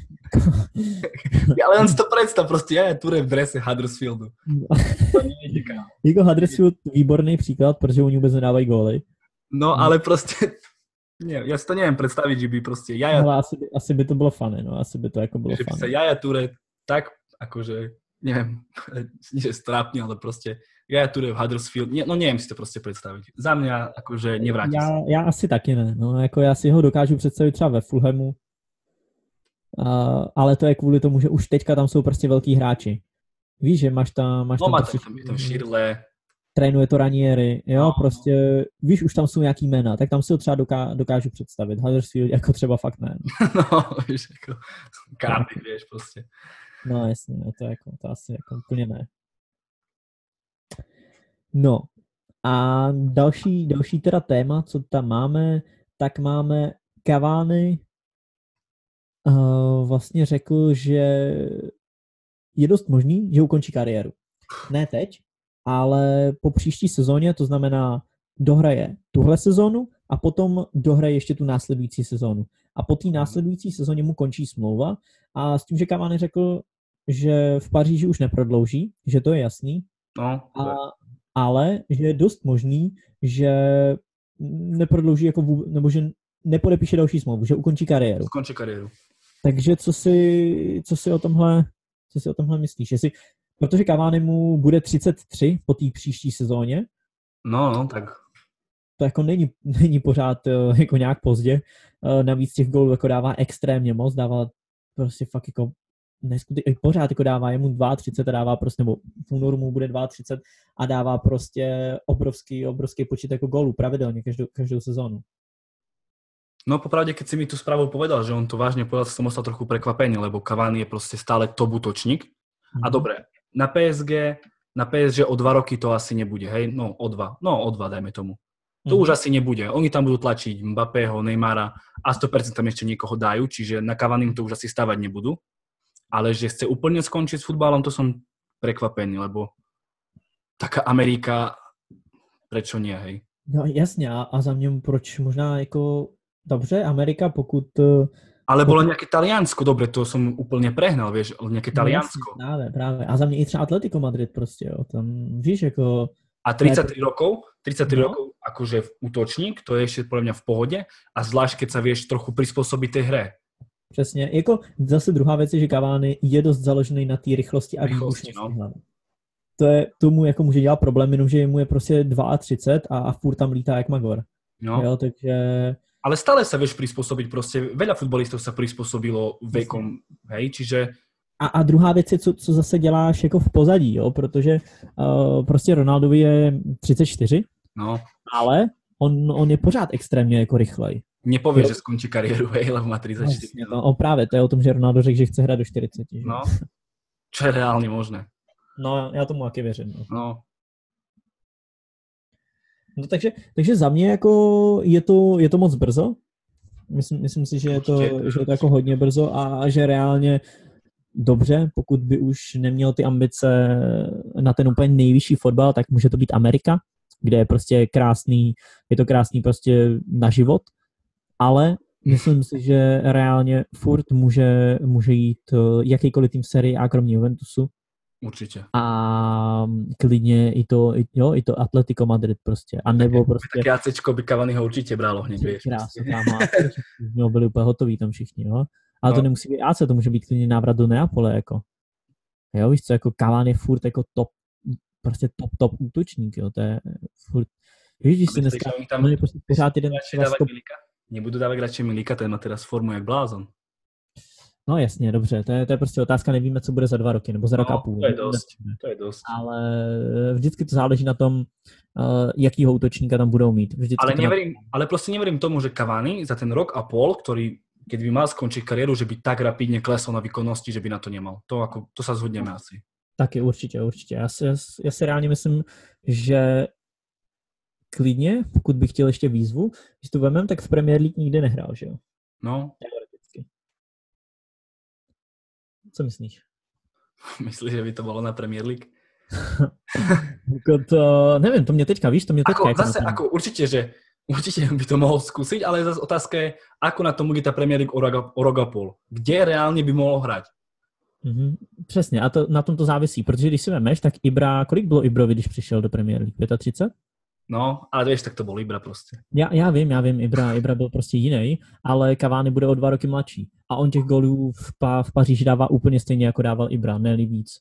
Ale on si to predstav, proste Jaja Ture v drese Huddersfieldu. To nie je jako Huddersfield výborný příklad, protože oni vůbec nedávají góly. No, ale proste... Nie, ja si to neviem predstaviť, že by proste Jaja... Ale asi by, asi by to bylo funny, no, asi by to jako bylo funny. Že by funny. sa Jaja Ture tak akože, neviem, nie že strápne, ale proste ja tu v Huddersfield, nie, no neviem si to proste predstaviť. Za mňa akože nevráti já, sa. Já asi taky ne, no jako já si ho dokážu představit třeba ve Fulhamu, uh, ale to je kvůli tomu, že už teďka tam jsou prostě velký hráči. Víš, že máš tam... Máš no tam má prostě, tam, tam Shirley. Trénuje to Ranieri, jo, no, prostě, víš, už tam jsou nějaký jména, tak tam si ho třeba doká, dokážu představit. Huddersfield jako třeba fakt ne. No, víš, jako Cardiff, vieš, prostě. No jasně, to, jako, to asi jako úplně ne. No a další, další teda téma, co tam máme, tak máme Cavani uh, vlastně řekl, že je dost možný, že ukončí kariéru. Ne teď, ale po příští sezóně, to znamená dohraje tuhle sezónu a potom dohraje ještě tu následující sezónu. A po té následující sezóně mu končí smlouva a s tím, že Cavani řekl, že v Paříži už neprodlouží, že to je jasný, no, a, ale že je dost možný, že neprodlouží jako vůbec, nebo že nepodepíše další smlouvu, že ukončí kariéru. Ukončí kariéru. Takže co si, co si o tomhle, co si o tomhle myslíš? Jestli, protože Cavani mu bude třicet tři po té příští sezóně. No, no, tak. To jako není, není pořád jako nějak pozdě. Navíc těch gólů jako dává extrémně moc, dává prostě fakt jako neskutečně, pořád jako dává jemu třicet dva a dává prostě, nebo v únoru mu bude třicet dva a dává prostě obrovský, obrovský počet jako gólů pravidelně každou, každou sezónu. No popravde, keď si mi tú správu povedal, že on to vážne povedal, som ostal trochu prekvapený, lebo Cavani je proste stále top útočník. Mm. A dobre, na pé es gé, na pé es gé o dva roky to asi nebude, hej? No o dva, no o dva dajme tomu. To mm. už asi nebude. Oni tam budú tlačiť Mbappého, Neymara a sto percent tam ešte niekoho dajú, čiže na Cavanim to už asi stavať nebudú. Ale že chce úplne skončiť s futbalom, to som prekvapený, lebo taká Amerika, prečo nie, hej? No jasně, a za mě proč možná jako dobře, Amerika, pokud... Ale bolo nejaké Taliansko, dobre, to som úplne prehnal, vieš, nejaké Taliansko. No, právě, právě. A za mě i třeba Atletico Madrid prostě, jo, tam, víš, jako... A A tridsaťtri rokov, tridsaťtri no. rokov akože útočník, to je ešte podľa mňa v pohode a zvlášť, keď sa vieš trochu prispôsobiť tej hre. Přesně. Jako zase druhá věc je, že Cavani je dost založený na té rychlosti a Rychlosti, no. To je, tomu jako může dělat problém, jenomže mu je prostě třicet dva a, a furt tam lítá jak magor. No. Jo, takže... Ale stále sa vieš prispôsobiť, proste veľa futbalistov sa prispôsobilo vekom, hej, čiže... A, a druhá věc je, co, co zase děláš jako v pozadí, jo, protože uh, prostě Ronaldovi je třicet čtyři, no. ale on, on je pořád extrémně jako rychlej. Nepovieš, že skončí kariéru, hej, lebo má tridsaťštyri. No, no, právě, to je o tom, že Ronaldo řekl, že chce hrát do čtyřicet. Že? No, čo je reálne možné. No, já tomu taky věřím. No. no. No takže, takže za mě jako je to, je to moc brzo. Myslím, myslím si, že je, to, že je to jako hodně brzo a že reálně dobře, pokud by už neměl ty ambice na ten úplně nejvyšší fotbal, tak může to být Amerika, kde je prostě krásný, je to krásný prostě na život, ale myslím si, že reálně furt může, může jít jakýkoliv tým série A kromě Juventusu. Určitě. A klidně i to, i, jo, i to Atletico Madrid prostě. A nebo také, prostě... Také ACčko by Cavaniho určitě bralo hned, vieš. Krásno, kámo. No, byli úplně hotoví tam všichni, jo. Ale no. To nemusí být A C, to může být klidně návrat do Neapole, jako. Jo, víš co, jako Cavani je furt jako top, prostě top, top útočník, jo, to je furt... Víš, když si dneska... Tam je prostě pořád jeden... Nebudu dávat radši Milíka, ten má teraz formu jak blázon. No jasně, dobře, to je, to je prostě otázka, nevíme, co bude za dva roky, nebo za rok no, a půl. To je dost, to je dost. Ale vždycky to záleží na tom, uh, jakýho útočníka tam budou mít. Vždycky ale, to neverím, na... ale prostě neverím tomu, že Cavani za ten rok a pol, ktorý, keď by mal skončiť kariéru, že by tak rapidne klesol na výkonnosti, že by na to nemal. To, ako, to sa zhodneme asi. Taky určitě, určitě. Já si, já si reálně myslím, že klidně, pokud bych chtěl ještě výzvu, když to vemem, tak v Premier League nikdy nehrál, že jo? No. Co myslíš? Myslíš, že by to bylo na Premier League? to, nevím, to mě teďka, víš, to mě teďka... Ako, zase, ako, určitě, že určitě by to mohl zkusit, ale zase otázka je, ako na tom bude ta Premier League o rok, o rok a půl. Kde reálně by mohl hrát? Mm-hmm, přesně, a to, na tom to závisí, protože když si vemeš, tak Ibra, kolik bylo Ibrovi, když přišel do Premier League? třicet pět? No, ale víš, tak to byl Ibra prostě. Já, já vím, já vím, Ibra, Ibra byl prostě jiný, ale Cavani bude o dva roky mladší. A on těch gólů v, pa, v Paříži dává úplně stejně, jako dával Ibra, ne-li víc.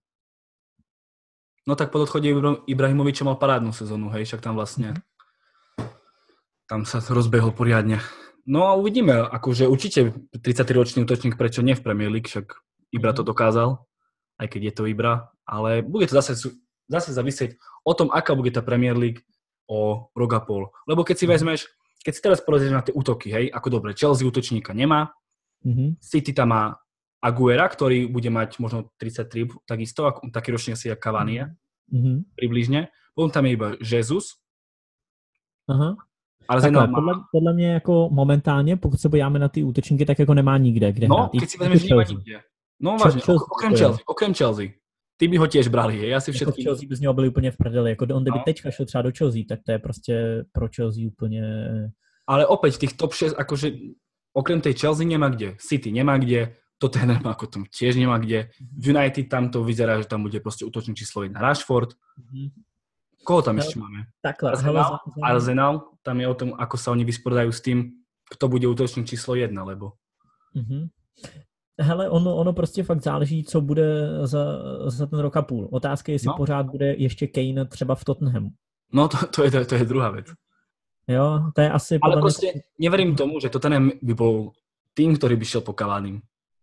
No tak po odchodě Ibrahimoviče mal parádnu sezonu, hej, však tam vlastně tam sa rozbehol poriadne. No a uvidíme, akože určite tridsaťtriročný útočník, prečo nie v Premier League, však Ibra to dokázal, aj keď je to Ibra, ale bude to zase, zase závisieť o tom, aká bude tá Premier League o rok a pol. Lebo keď si vezmeš, keď si teraz pozrieš na tie útoky, hej, ako dobre, Chelsea útočníka nemá, mm-hmm. City tam má Aguera, ktorý bude mať možno tridsaťtri, takisto, taký ročný asi jak Cavani, mm-hmm. približne. Potom tam je iba Jesus. Aha. Takhle, podle, podle mě jako momentálně, pokud se podíváme na ty útočníky, tak jako nemá nikde, kde no, hrát. No, keď si vezmeš, nemá nikde. No vážně, okrem Chelsea, okrem Chelsea. Ty by ho těž brali, je? Asi všetky. Jako Chelsea by z něho byli úplně v prdeli. Jako on kdyby no. teďka šel třeba do Chelsea, tak to je prostě pro Chelsea úplně... Ale opäť v tých top šesť, akože okrem tej Chelsea nemá kde. City nemá kde, Tottenham ako tam tiež nemá kde. V United tam to vyzerá, že tam bude prostě útočník číslo jedna Rashford. Mm-hmm. Koho tam ešte máme? Takhle. Arsenal, Arsenal, tam je o tom, ako sa oni vyspordajú s tým, kto bude útočník číslo jedna, lebo... Mm-hmm. Hele, ono, ono prostě fakt záleží, co bude za, za ten rok a půl. Otázka je, jestli no. pořád bude ještě Kane třeba v Tottenhamu. No to, to, je, to je druhá vec. Jo, to je asi... Ale prostě mě... neverím tomu, že Tottenham by bol tým, ktorý by šiel po Cavanim.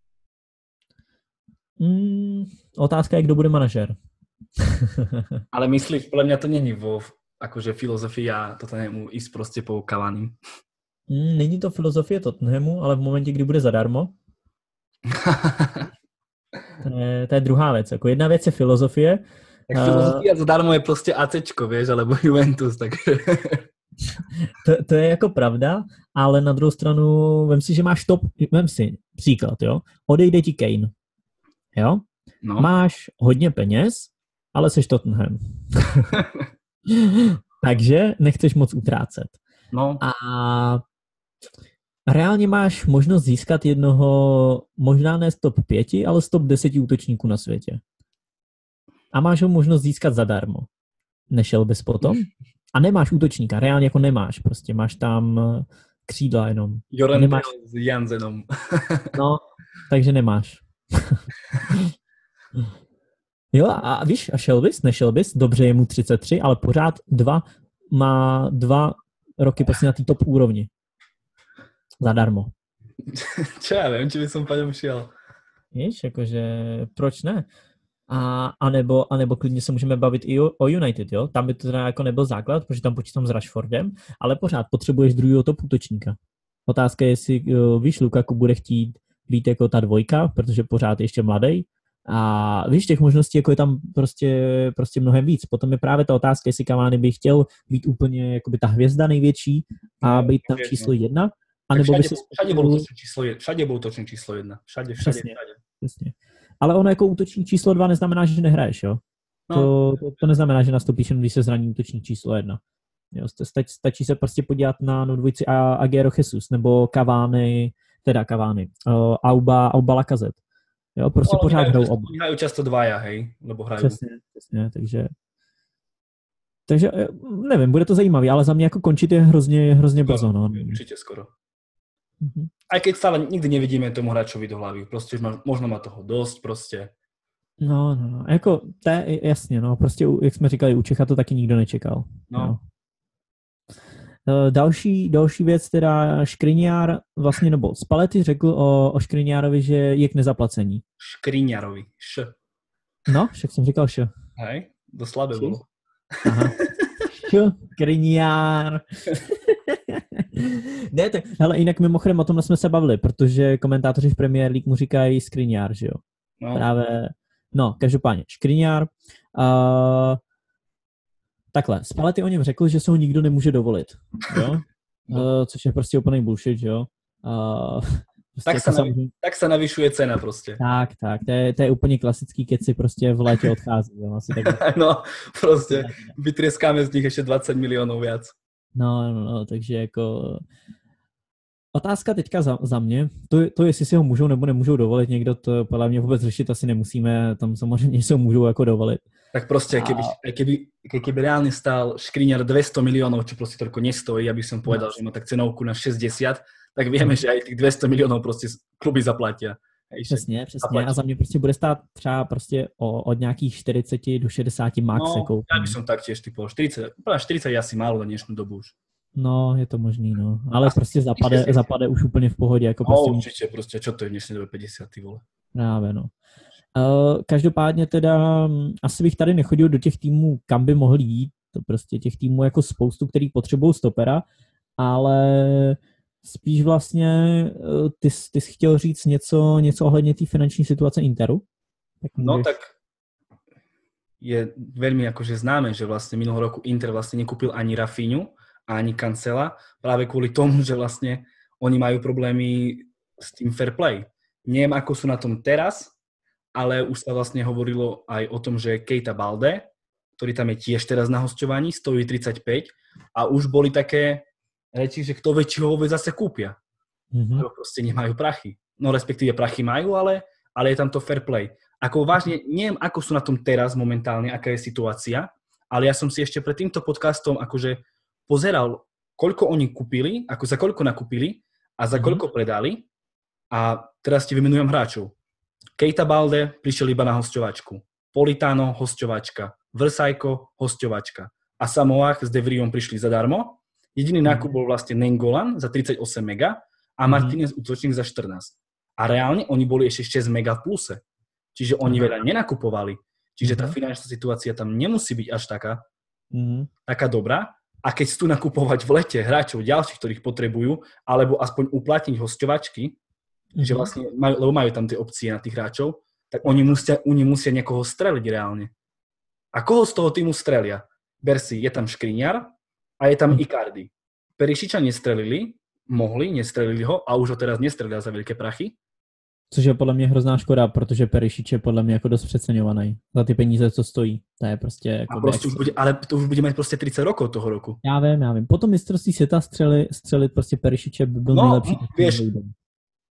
Mm, otázka je, kdo bude manažer. Ale myslíš, podľa mňa to není vo akože filozofia Tottenhamu ísť proste po Cavani. Mm, není to filozofie Tottenhamu, ale v momentě, kdy bude zadarmo. to, je, to je druhá věc. Jako jedna věc je filozofie. Tak filozofia uh, zadarmo je prostě ACčko, vieš, alebo Juventus, tak... to, to je jako pravda, ale na druhou stranu vem si, že máš top, vem si příklad, jo. Odejde ti Kane, jo. No. Máš hodně peněz, ale seš Tottenham. Takže nechceš moc utrácet. No. A reálně máš možnost získat jednoho, možná ne z top pěti, ale z top deseti útočníků na světě. A máš ho možnost získat zadarmo. Nešel bys potom? A nemáš útočníka, reálně jako nemáš, prostě máš tam křídla jenom. Jorente nemáš... s Jansenom. No, takže nemáš. Jo, a víš, a šel bys, nešel bys, dobře je mu třicet tři, ale pořád dva, má dva roky prostě na té top úrovni. Zadarmo. Čo ja viem, či by som po ňom šiel. Víš, jakože proč ne? A, anebo, anebo klidně se můžeme bavit i o, o United, jo? Tam by to teda jako nebyl základ, protože tam počítám s Rashfordem, ale pořád potřebuješ druhého top útočníka. Otázka je, jestli, víš, Lukaku bude chtít být jako ta dvojka, protože pořád ještě mladý. A víš, těch možností jako je tam prostě, prostě mnohem víc. Potom je právě ta otázka, jestli Cavani by chtěl být úplně jakoby ta hvězda největší a být tam číslo jedna. A nebo všade, by si... všade bol útočník číslo jedna. Všade bol útočník číslo jedna. Všade, všade, Přesně, všade. Přesně. Ale ono jako útočník číslo dva neznamená, že nehraješ, jo? No. To, to, to neznamená, že nastoupíš jenom, když se zraní útočník číslo jedna. Jo, stačí, stačí se prostě podívat na no, dvojici Agüero Jesus, nebo Cavani, teda Cavani, uh, Auba, Auba Lacazette. Jo, prostě no, pořád hrajou oba. Hrajú často dvaja, hej? Lebo hrajú. Přesně, přesně, takže... Takže nevím, bude to zajímavý, ale za mě jako končit je hrozně, hrozně brzo, no. Určite skoro. Mm-hmm. Aj keď stále nikdy nevidíme tomu hráčovi do hlavy. Prostě možno má toho dost, prostě. No, no, no. Jako, to je jasně, no. Prostě, jak jsme říkali, u Čecha to taky nikdo nečekal. No. no. Další, další věc, teda Škriňár vlastně, nebo Spalletti řekl o, o Škriňárovi, že je k nezaplacení. Škriňárovi, š. No, však jsem říkal š. Hej, to slabé bylo. Aha. Škriňár. Ne, to, hele, jinak mimochodem o tomhle jsme se bavili, protože komentátoři v Premier League mu říkají Skriniar, že jo? No. Právě, no, každopádně, Skriniar. Uh, takhle, Spalletti o něm řekl, že se ho nikdo nemůže dovolit, jo? Uh, což je prostě úplný bullshit, že jo? Uh, prostě tak, sa navi- samozřejmě... tak sa navyšuje cena prostě. Tak, tak, to je, to je úplně klasický keci, prostě v létě odchází, jo? Asi tak... no, prostě, vytrieskáme z nich ještě dvacet milionů viac. No, no, no, takže jako... Otázka teďka za, za mě, to, to jestli si ho můžou nebo nemůžou dovolit, někdo to podle mě vůbec řešit asi nemusíme, tam samozřejmě si ho můžou jako dovolit. Tak prostě, keby, a... keby, keby reálne stál Škriňar dvesto miliónov, čo prostě toľko nestojí, aby som povedal, no. že má tak cenovku na šesťdesiat, tak vieme, že aj tých dvesto miliónov prostě kluby zaplatia. Přesně, přesně. A za mě prostě bude stát třeba prostě o, od nějakých čtyřicet do šedesáti max. No, jako... ja by som taktiež typoval štyridsať, štyridsať je asi málo na dnešnú dobu už. No, je to možný, no. Ale asi prostě zapade, zapade už úplně v pohodě. Jako no, prostě... určitě, prostě, čo to je v dnešní době päťdesiat, ty vole. Právě, no. Uh, každopádně teda asi bych tady nechodil do těch týmů, kam by mohl jít. To prostě těch týmů jako spoustu, který potřebují stopera, ale spíš vlastně ty, ty jsi chtěl říct něco, něco ohledně té finanční situace Interu? Tak no tak je veľmi akože známe, že vlastne minulého roku Inter vlastne nekúpil ani Rafinhu, ani Cancela, práve kvôli tomu, že vlastne oni majú problémy s tým fair play. Neviem, ako sú na tom teraz, ale už sa vlastne hovorilo aj o tom, že Keita Balde, ktorý tam je tiež teraz na hosťovaní, stojí tridsaťpäť a už boli také reči, že kto vie, či ho vôbec zase kúpia. Mm-hmm. Lebo proste nemajú prachy. No respektíve prachy majú, ale, ale je tam to fair play. Ako vážne, neviem, ako sú na tom teraz momentálne, aká je situácia, ale ja som si ešte pred týmto podcastom akože pozeral, koľko oni kúpili, ako za koľko nakúpili a za koľko predali a teraz ti vymenujem hráčov. Keita Balde prišiel iba na hosťovačku. Politano, hosťovačka. Vrsajko, hosťovačka. A Samoach s Devriom prišli zadarmo. Jediný nákup bol vlastne Nengolan za tridsaťosem mega a Martinez útočník za štrnásť. A reálne oni boli ešte šesť mega v pluse. Čiže oni veľa nenakupovali. Čiže tá finančná situácia tam nemusí byť až taká, mm. taká dobrá. A keď chcú nakupovať v lete hráčov ďalších, ktorých potrebujú, alebo aspoň uplatniť hosťovačky, mm. že vlastne majú, lebo majú tam tie opcie na tých hráčov, tak oni musia, oni musia niekoho streliť reálne. A koho z toho týmu strelia? Bersi, je tam Škriňar a je tam mm. Icardi. Perišiča nestrelili, mohli, nestrelili ho a už ho teraz nestrelia za veľké prachy. Což je podle mě hrozná škoda, protože Perišič je podle mě jako dost přeceňovaný za ty peníze, co stojí. To je prostě jako... A prostě už bude, ale to už bude mít prostě tridsať rokov toho roku. Já vím, já vím. Potom mistrovství světa střeli, střelit prostě Perišiče by byl no, nejlepší. Vieš,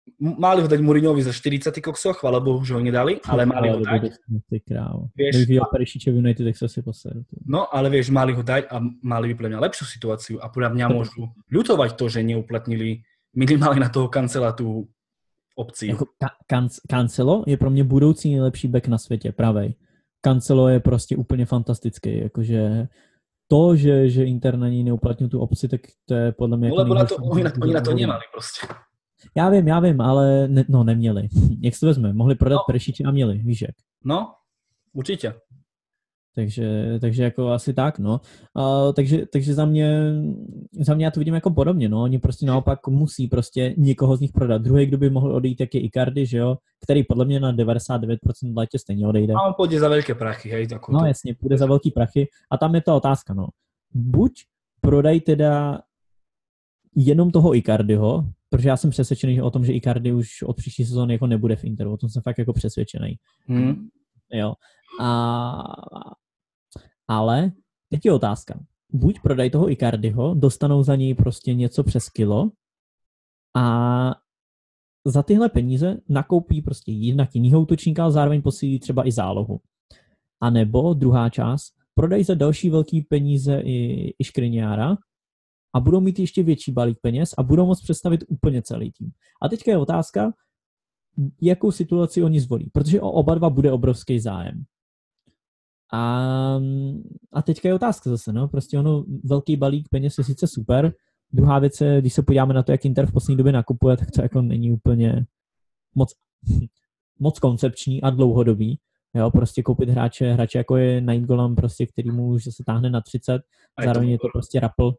mali ho dať Mourinhovi za štyridsať koksoch, ale bohužiaľ nedali, ale mali ho dať. Ty krávo. Vieš, Kdyby viděl Perišiče v United, tak sa si posadil. No, ale vieš, mali ho dať a mali by pre mňa lepšiu situáciu a podľa mňa môžu ľutovať to, že neuplatnili minimálně na toho Cancela tu opci. Jako kan- Cancelo je pro mě budoucí nejlepší back na světě, pravej. Cancelo je prostě úplně fantastický, jakože to, že, že Inter na něj neuplatnil tu opci, tak to je podle mě... No, lebo na to, oni, na, oni na to nemali prostě. Já vím, já vím, ale ne, no neměli. Jak se to vezme? Mohli prodat no. Perišiče a měli, víš jak? No, určitě. Takže, takže jako asi tak, no. Uh, takže, takže za mě, za mě já to vidím jako podobně, no. Oni prostě naopak musí prostě někoho z nich prodat. Druhý, kdo by mohl odejít, jak je Icardi, že jo, který podle mě na devadesát devět procent v létě stejně odejde. A on půjde za velké prachy, hej. Jako no to... jasně, půjde za velký prachy. A tam je ta otázka, no. Buď prodaj teda jenom toho Icardiho, protože já jsem přesvědčený o tom, že Icardi už od příští sezóny jako nebude v Interu, o tom jsem fakt jako přesvědčený. Hmm. Jo. A ale teď je otázka. Buď prodaj toho Icardiho, dostanou za něj prostě něco přes kilo a za tyhle peníze nakoupí prostě jinak jinýho útočníka, ale zároveň posílí třeba i zálohu. A nebo druhá část, prodaj za další velký peníze i, i Škriniára a budou mít ještě větší balík peněz a budou moct představit úplně celý tým. A teďka je otázka, jakou situaci oni zvolí, protože o oba dva bude obrovský zájem. A, a teďka je otázka zase, no, prostě ono, velký balík peněz je sice super, druhá věc je, když se podíváme na to, jak Inter v poslední době nakupuje, tak to jako není úplně moc, moc koncepční a dlouhodobý, jo, prostě koupit hráče, hráče jako je Nainggolan, prostě, který mu už se táhne na třicet, zároveň je to prostě rapl.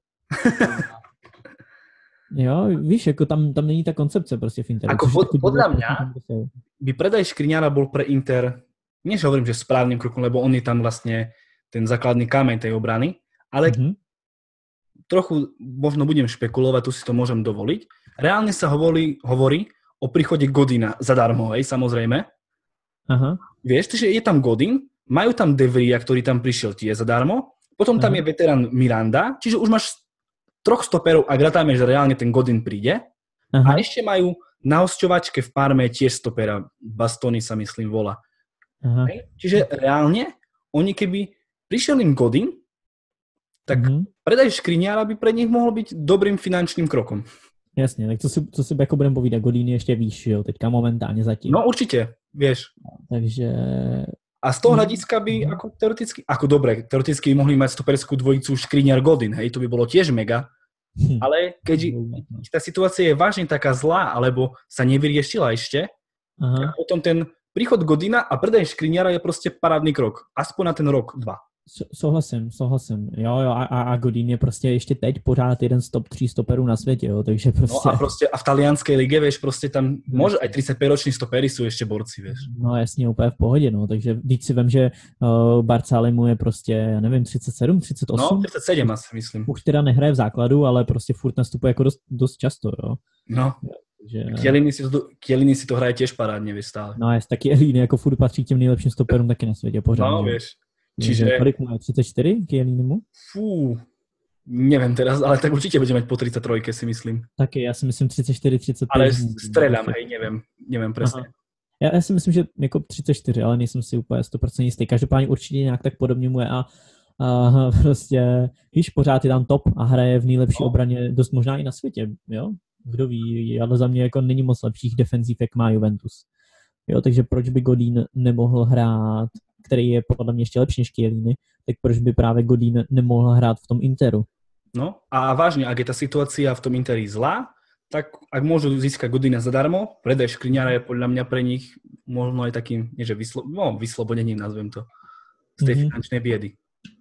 Jo, víš, jako tam, tam není ta koncepce prostě v Interu. Ako pod, podľa mňa by predaj Škriniára bol pre Inter, nie že hovorím, že správnym krokom, lebo on je tam vlastne ten základný kameň tej obrany, ale mm-hmm. trochu možno budem špekulovať, tu si to môžem dovoliť. Reálne sa hovorí, hovorí o príchode Godina zadarmo, hej, samozrejme. Aha. Vieš, že je tam Godin, majú tam De Vria, ktorý tam prišiel tiež zadarmo, potom tam Aha. je veterán Miranda, čiže už máš troch stoperov, ak ratáme, že reálne ten Godin príde. Aha. A ešte majú na hosťovačke v Parme tiež stopera. Bastoni sa myslím volá. Aha. Čiže reálne, oni keby prišiel im Godin, tak mm-hmm. predaj Škriniára by pre nich mohol byť dobrým finančným krokom. Jasně, tak co si, co si jako budeme povídat, Godin je ještě výš, jo, teďka momentálně zatím. No určitě, vieš. Takže... A z toho hľadiska by ako teoreticky, ako dobre, teoreticky by mohli mať stoperskú dvojicu Škriniar Godin, hej, to by bolo tiež mega. Hm. Ale keď tá situácia je vážne taká zlá, alebo sa nevyriešila ešte, Aha. potom ten príchod Godina a predaj Škriniara je proste parádny krok. Aspoň na ten rok, dva. Souhlasím, souhlasím. Jo, jo, a, a Godin je prostě ještě teď pořád jeden z top tří stoperů na světě, jo, takže prostě... No a prostě a v talianskej lige, vieš, prostě tam môže aj tridsaťpäťroční stopery sú ešte borci, vieš. No jasně, úplně v pohodě, no, takže když si vem, že uh, Barcalimu je prostě, já nevím, třicet sedm, třicet osm? No, třicet sedm asi, myslím. Už teda nehraje v základu, ale prostě furt nastupuje jako dost, dost často, jo. No, že... Chiellini, si to, Chiellini si to hraje tiež parádne, vieš, stále. No, jest taky Chiellini, jako furt patří k těm nejlepším stoperům taky na světě, pořád. No, vieš. Čiže... Kolik má? třicet čtyři Chiellinimu? Fú, neviem teraz, ale tak určite bude mať po tridsaťtrojke, si myslím. Taky, já si myslím třicet čtyři, třicet pět. Ale stredám, hej, neviem, neviem presne. Já, já si myslím, že jako třicet čtyři, ale nejsem si úplně sto procent jistý. Každopádně určitě nějak tak podobně mu je a, a prostě, víš, pořád je tam top a hraje v nejlepší no. obraně dost možná i na světě, jo? Kdo ví, ale za mě jako není moc lepších defenzív, jak má Juventus. Jo, takže proč by Godin nemohl hrát, který je podle mě ještě lepší než Chiellini, tak proč by právě Godin nemohl hrát v tom Interu? No a vážne, ak je tá situácia v tom Interi zlá, tak ak môžu získať Godina zadarmo, predaj Škriniara je podľa mňa pre nich možno aj takým, nie že vyslo, no, vyslobodením, nazvem to, z tej mm-hmm. finančnej biedy.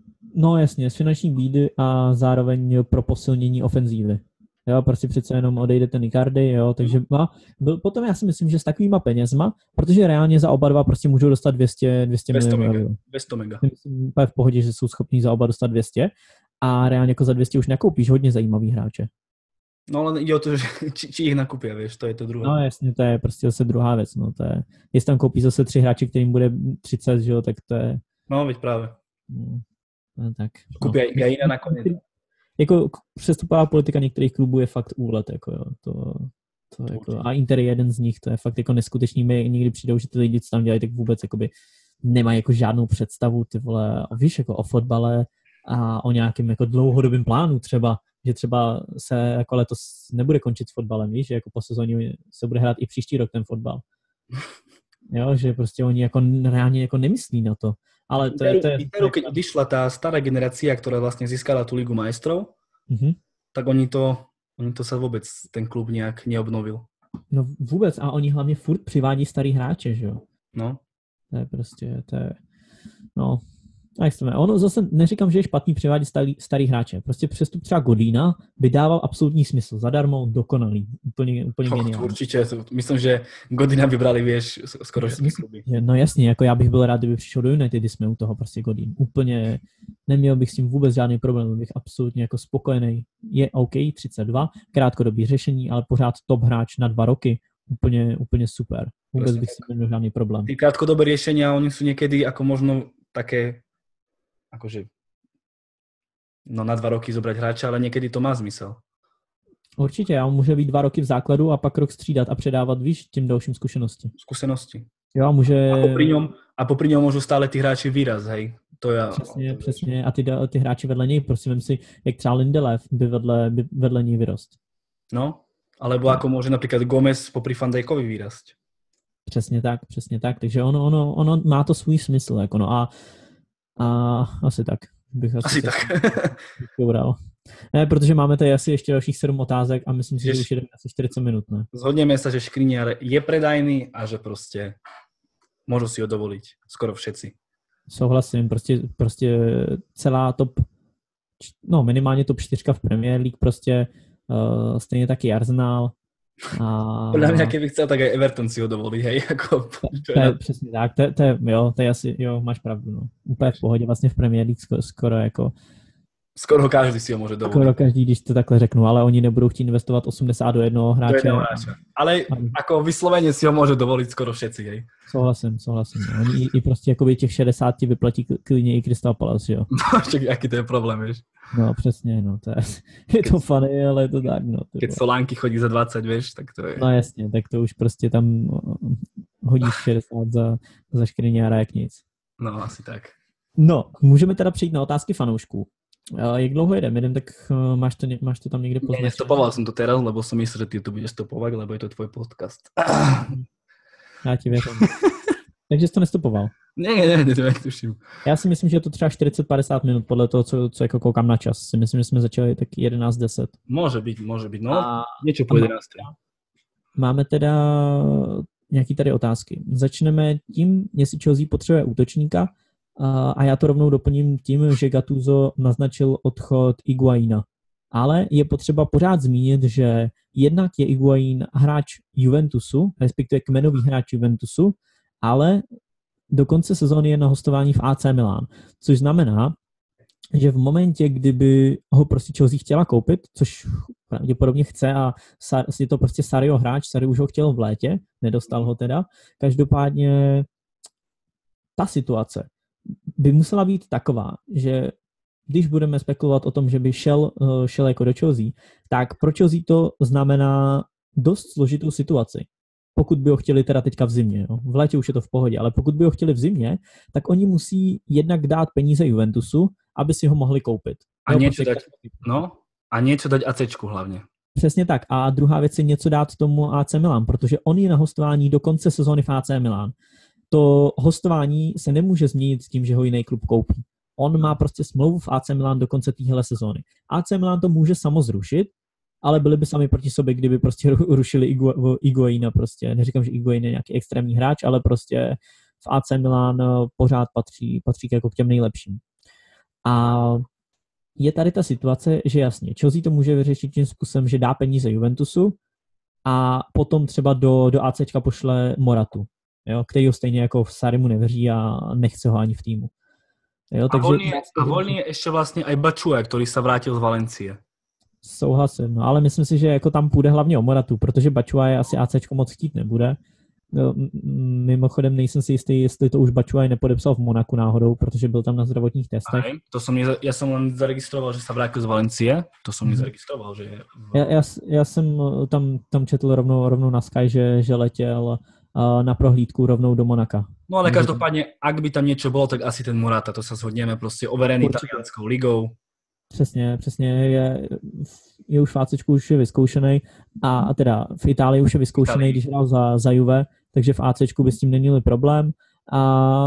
No jasně, z finanční bídy a zároveň pro posilnění ofenzívy. Jo, prostě přece jenom odejde ten Icardi, jo, takže má, byl, potom já si myslím, že s takovýma penězma, protože reálně za oba dva prostě můžou dostat dvě stě, dvě stě milionů. dvě stě mega. Myslím, v pohodě, že jsou schopní za oba dostat dvě stě a reálně jako za dvě stě už nakoupíš hodně zajímavý hráče. No ale jde o to, že či, či ich nakupia, vieš, to je to druhé. No jasně, to je prostě zase druhá věc, no to je, jestli tam koupí zase tři hráči, kterým bude třicet, že jo, tak to je... No, veď práve. No, no tak. Kupia no. i jiná nakonec. Jako přestupová politika některých klubů je fakt úlet, jako jo, to... To jako, a Inter je jeden z nich, to je fakt jako neskutečný. My někdy přijdou, že ty lidi, co tam dělají, tak vůbec jakoby nemají jako žádnou představu, ty vole, víš, jako o fotbale a o nějakém jako dlouhodobém plánu třeba, že třeba se jako letos nebude končit s fotbalem, víš, že jako po sezóně se bude hrát i příští rok ten fotbal. Jo, že prostě oni jako reálně jako nemyslí na to. Ale to je... To je, Interu, keď odišla tá stará generácia, ktorá vlastne získala tú Ligu majstrov, mm-hmm. tak oni to, oni to sa vôbec, ten klub nejak neobnovil. No vůbec. A oni hlavně furt přivádí starý hráče, že jo? No. To je prostě, to je... No... A jak jsme, ono zase neříkám, že je špatný přivádět starý, starý hráče. Prostě přestup třeba Godína by dával absolutní smysl. Zadarmo, dokonalý. Úplně, úplně geniální. Určitě. Myslím, že Godína vybrali, vieš, skoro všetky kluby. No jasně, jako já bych byl rád, kdyby přišel do United, když jsme u toho prostě Godín. Úplně neměl bych s tím vůbec žádný problém. Bych absolutně jako spokojený. Je OK, třicet dva, krátkodobý řešení, ale pořád top hráč na dva roky. Úplně, úplně super. Vůbec Prosím, bych s tím neměl žádný problém. Ty krátkodobé riešenia, oni sú niekedy ako možno také akože no na dva roky zobrať hráča, ale niekedy to má zmysel. Určitě, a on může být dva roky v základu a pak rok střídat a předávat, víš, tím dalším zkušenosti. Zkušenosti. Jo, může... A popri ňom, a popri ňom môžu stále tí hráči výraz, hej. To ja... Přesně, to přesně. A ty, ty hráči vedle něj, prosím, vem si, jak třeba Lindelöf by vedle, by vedle něj vyrost. No, alebo no. Ako môže napríklad Gomez popri Van Dijkovi vyrasť. Přesně tak, přesně tak. Takže ono, ono, ono má to svůj smysl, jako no a A asi tak. Bych asi, asi tak. Dobral. Ne, protože máme tady asi ještě dalších sedm otázek a myslím si, že už jedeme asi čtyřicet minut, ne? Zhodneme sa, že Škriniar je predajný a že prostě môžu si ho dovoliť skoro všetci. Souhlasím, prostě, prostě celá top, no minimálně top čtyřka v Premier League, prostě uh, stejně taky Arsenal. A... Podľa mňa, keby chcel, tak aj Everton si ho dovolí, hej. Ako... To je přesně tak, to, to je, jo, to je asi, jo, máš pravdu, no. Úplně v pohodě, vlastně v Premier League skoro, skoro jako... Skoro každý si ho může dovolit. Skoro každý, když to takhle řeknu, ale oni nebudou chtít investovat osmdesát do jednoho hráče. Do jednoho hráče. Ale a... ako vyslovene si ho může dovolit skoro všetci, hej. Souhlasím, souhlasím. Oni i, i prostě jakoby těch šedesát vyplatí klidně i Crystal Palace, jo. No, však jaký to je problém, víš. No, přesně, no, to je, je to funny, ale je to tak, no. Keď Solánky chodí za dvacet, víš, tak to je... No jasně, tak to už prostě tam hodíš šedesát za, za Škriniára jak nic. No, asi tak. No, můžeme teda přejít na otázky fanoušků. Jak dlouho jedem? Jedem, tak máš to, máš to tam někde poznačené? Ne, nestopoval jsem to teraz, lebo som myslel, že ty to budeš stopovat, lebo je to tvoj podcast. Já ti věřím. Takže jsi to nestopoval? Ne, ne, ne, to netuším. Já si myslím, že je to třeba čtyřicet padesát minut podle toho, co, co jako koukám na čas. Si myslím, že jsme začali tak jedenáct deset. Může být, může být. No, a, něco po jedenáct. Máme teda nějaký tady otázky. Začneme tím, jestli Chelsea potřebuje útočníka a, a já to rovnou doplním tím, že Gattuso naznačil odchod Higuaína. Ale je potřeba pořád zmínit, že jednak je Higuaín hráč Juventusu, respektive kmenový hráč Juventusu, ale do konce sezóny je na hostování v A C Milan, což znamená, že v momentě, kdyby ho prostě Chelsea chtěla koupit, což pravděpodobně chce a je to prostě Sarriho hráč, Sarri už ho chtěl v létě, nedostal ho teda, každopádně ta situace by musela být taková, že když budeme spekulovat o tom, že by šel, šel jako do Chelsea, tak pro Chelsea to znamená dost složitou situaci. Pokud by ho chtěli teda teďka v zimě. Jo. V létě už je to v pohodě, ale pokud by ho chtěli v zimě, tak oni musí jednak dát peníze Juventusu, aby si ho mohli koupit. A jo, něco dať, no, a něco dať ACčku hlavně. Přesně tak. A druhá věc je něco dát tomu A C Milan, protože on je na hostování do konce sezóny v A C Milan. To hostování se nemůže změnit tím, že ho jiný klub koupí. On má prostě smlouvu v A C Milan do konce téhle sezóny. A C Milan to může samo zrušit, ale byli by sami proti sobě, kdyby prostě rušili Higuaína prostě. Neříkám, že Higuaín je nějaký extrémní hráč, ale prostě v A C Milan pořád patří, patří jako k těm nejlepším. A je tady ta situace, že jasně, Chelsea to může vyřešit tím způsobem, že dá peníze Juventusu a potom třeba do, do ACčka pošle Moratu, jo, který ho stejně jako v Sarri mu nevěří a nechce ho ani v týmu. Jo, takže... A volný je ještě vlastně aj Batshuayi, který se vrátil z Valencie. Souhlasím, no, ale myslím si, že jako tam půjde hlavně o Moratu, protože Batshuayi asi ACčko moc chtít nebude No, mimochodem nejsem si jistý, jestli to už Batshuayi nepodepsal v Monaku náhodou, protože byl tam na zdravotních testech. Aj, to som neza, ja som len zaregistroval, že sa vrátil z Valencie. To som hmm. nezaregistroval, že je... V... Ja, ja, ja jsem tam, tam četl rovnou, rovnou na Sky, že, že letěl uh, na prohlídku rovnou do Monaka. No ale každopádne, ak by tam niečo bolo, tak asi ten Morata, to sa shodneme, proste overený talianskou ligou. Přesně, přesně, je, je už v ACčku už je vyzkoušený a, a teda v Itálii už je vyzkoušený, když hrál za, za Juve, takže v ACčku by s tím neměli problém a,